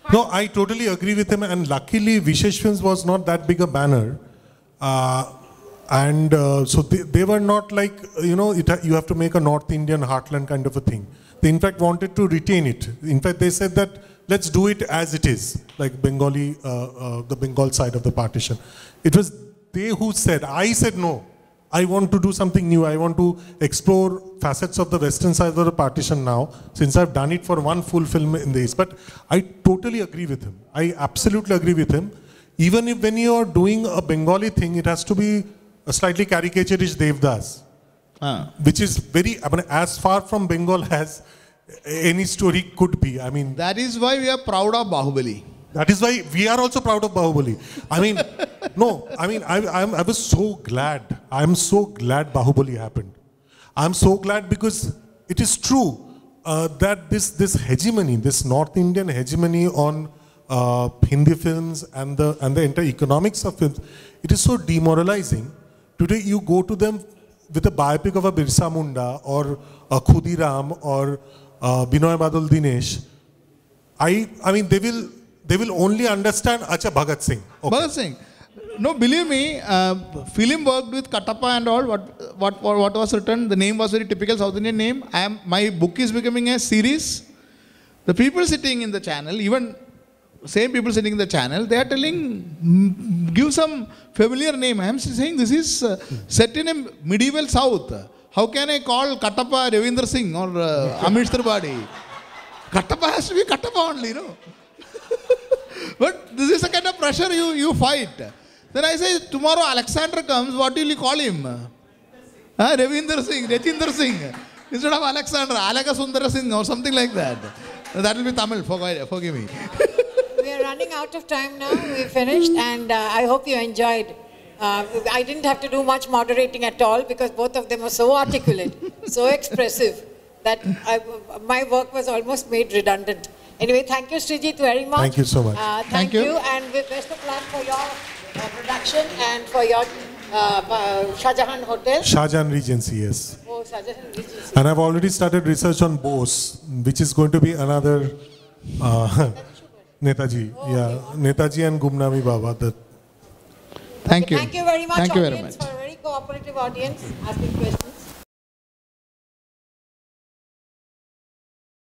No, I totally agree with him, and luckily Vishesh Films was not that big a banner. Uh, and uh, so they, they were not like, you know, it, you have to make a North Indian heartland kind of a thing. They in fact wanted to retain it. In fact, they said that let's do it as it is, like Bengali, uh, uh, the Bengal side of the partition. It was they who said, I said no. I want to do something new. I want to explore facets of the western side of the partition now, since I've done it for one full film in the East. But I totally agree with him. I absolutely agree with him. Even if when you're doing a Bengali thing, it has to be a slightly caricaturish Devdas, ah. which is very, I mean, as far from Bengal as any story could be. I mean, that is why we are proud of Bahubali. That is why we are also proud of Bahubali. I mean, no, I mean, I, I'm, I was so glad. I'm so glad Bahubali happened. I'm so glad because it is true uh, that this, this hegemony, this North Indian hegemony on uh, Hindi films and the, and the entire economics of films, it is so demoralizing. Today you go to them with a biopic of a Birsa Munda or a Khudiram or uh, Binoy Badal Dinesh. I, I mean, they will... They will only understand, acha, Bhagat Singh. Okay. Bhagat Singh. No, believe me, uh, film worked with Katappa and all. What, what, what was written, the name was very typical South Indian name. I am, my book is becoming a series. The people sitting in the channel, even same people sitting in the channel, they are telling, give some familiar name. I am saying this is uh, set in a medieval South. How can I call Katappa Ravindra Singh or uh, Amit Tribadi? Katappa has to be Katappa only, you know. But this is the kind of pressure you, you fight. Then I say, tomorrow Alexander comes, what will you call him? Huh? Ravinder Singh, Rajinder Singh. Instead of Alexander, Alaka Sundara Singh or something like that. That will be Tamil, forgive, forgive me. We are running out of time now. We finished and uh, I hope you enjoyed. Uh, I didn't have to do much moderating at all because both of them were so articulate, so expressive that I, my work was almost made redundant. Anyway, thank you, Srijit, very much. Thank you so much. Uh, thank, thank you. you. And best of luck for your uh, production and for your uh, uh, Shah Jahan Hotel. Shah Jahan Regency, yes. Oh, Shah Jahan Regency. And I've already started research on Bose, which is going to be another uh, Netaji. Oh, yeah, okay. Netaji and Gumnami Baba. The thank okay, you. Thank you very much, thank you audience, very much. for a very cooperative audience asking questions.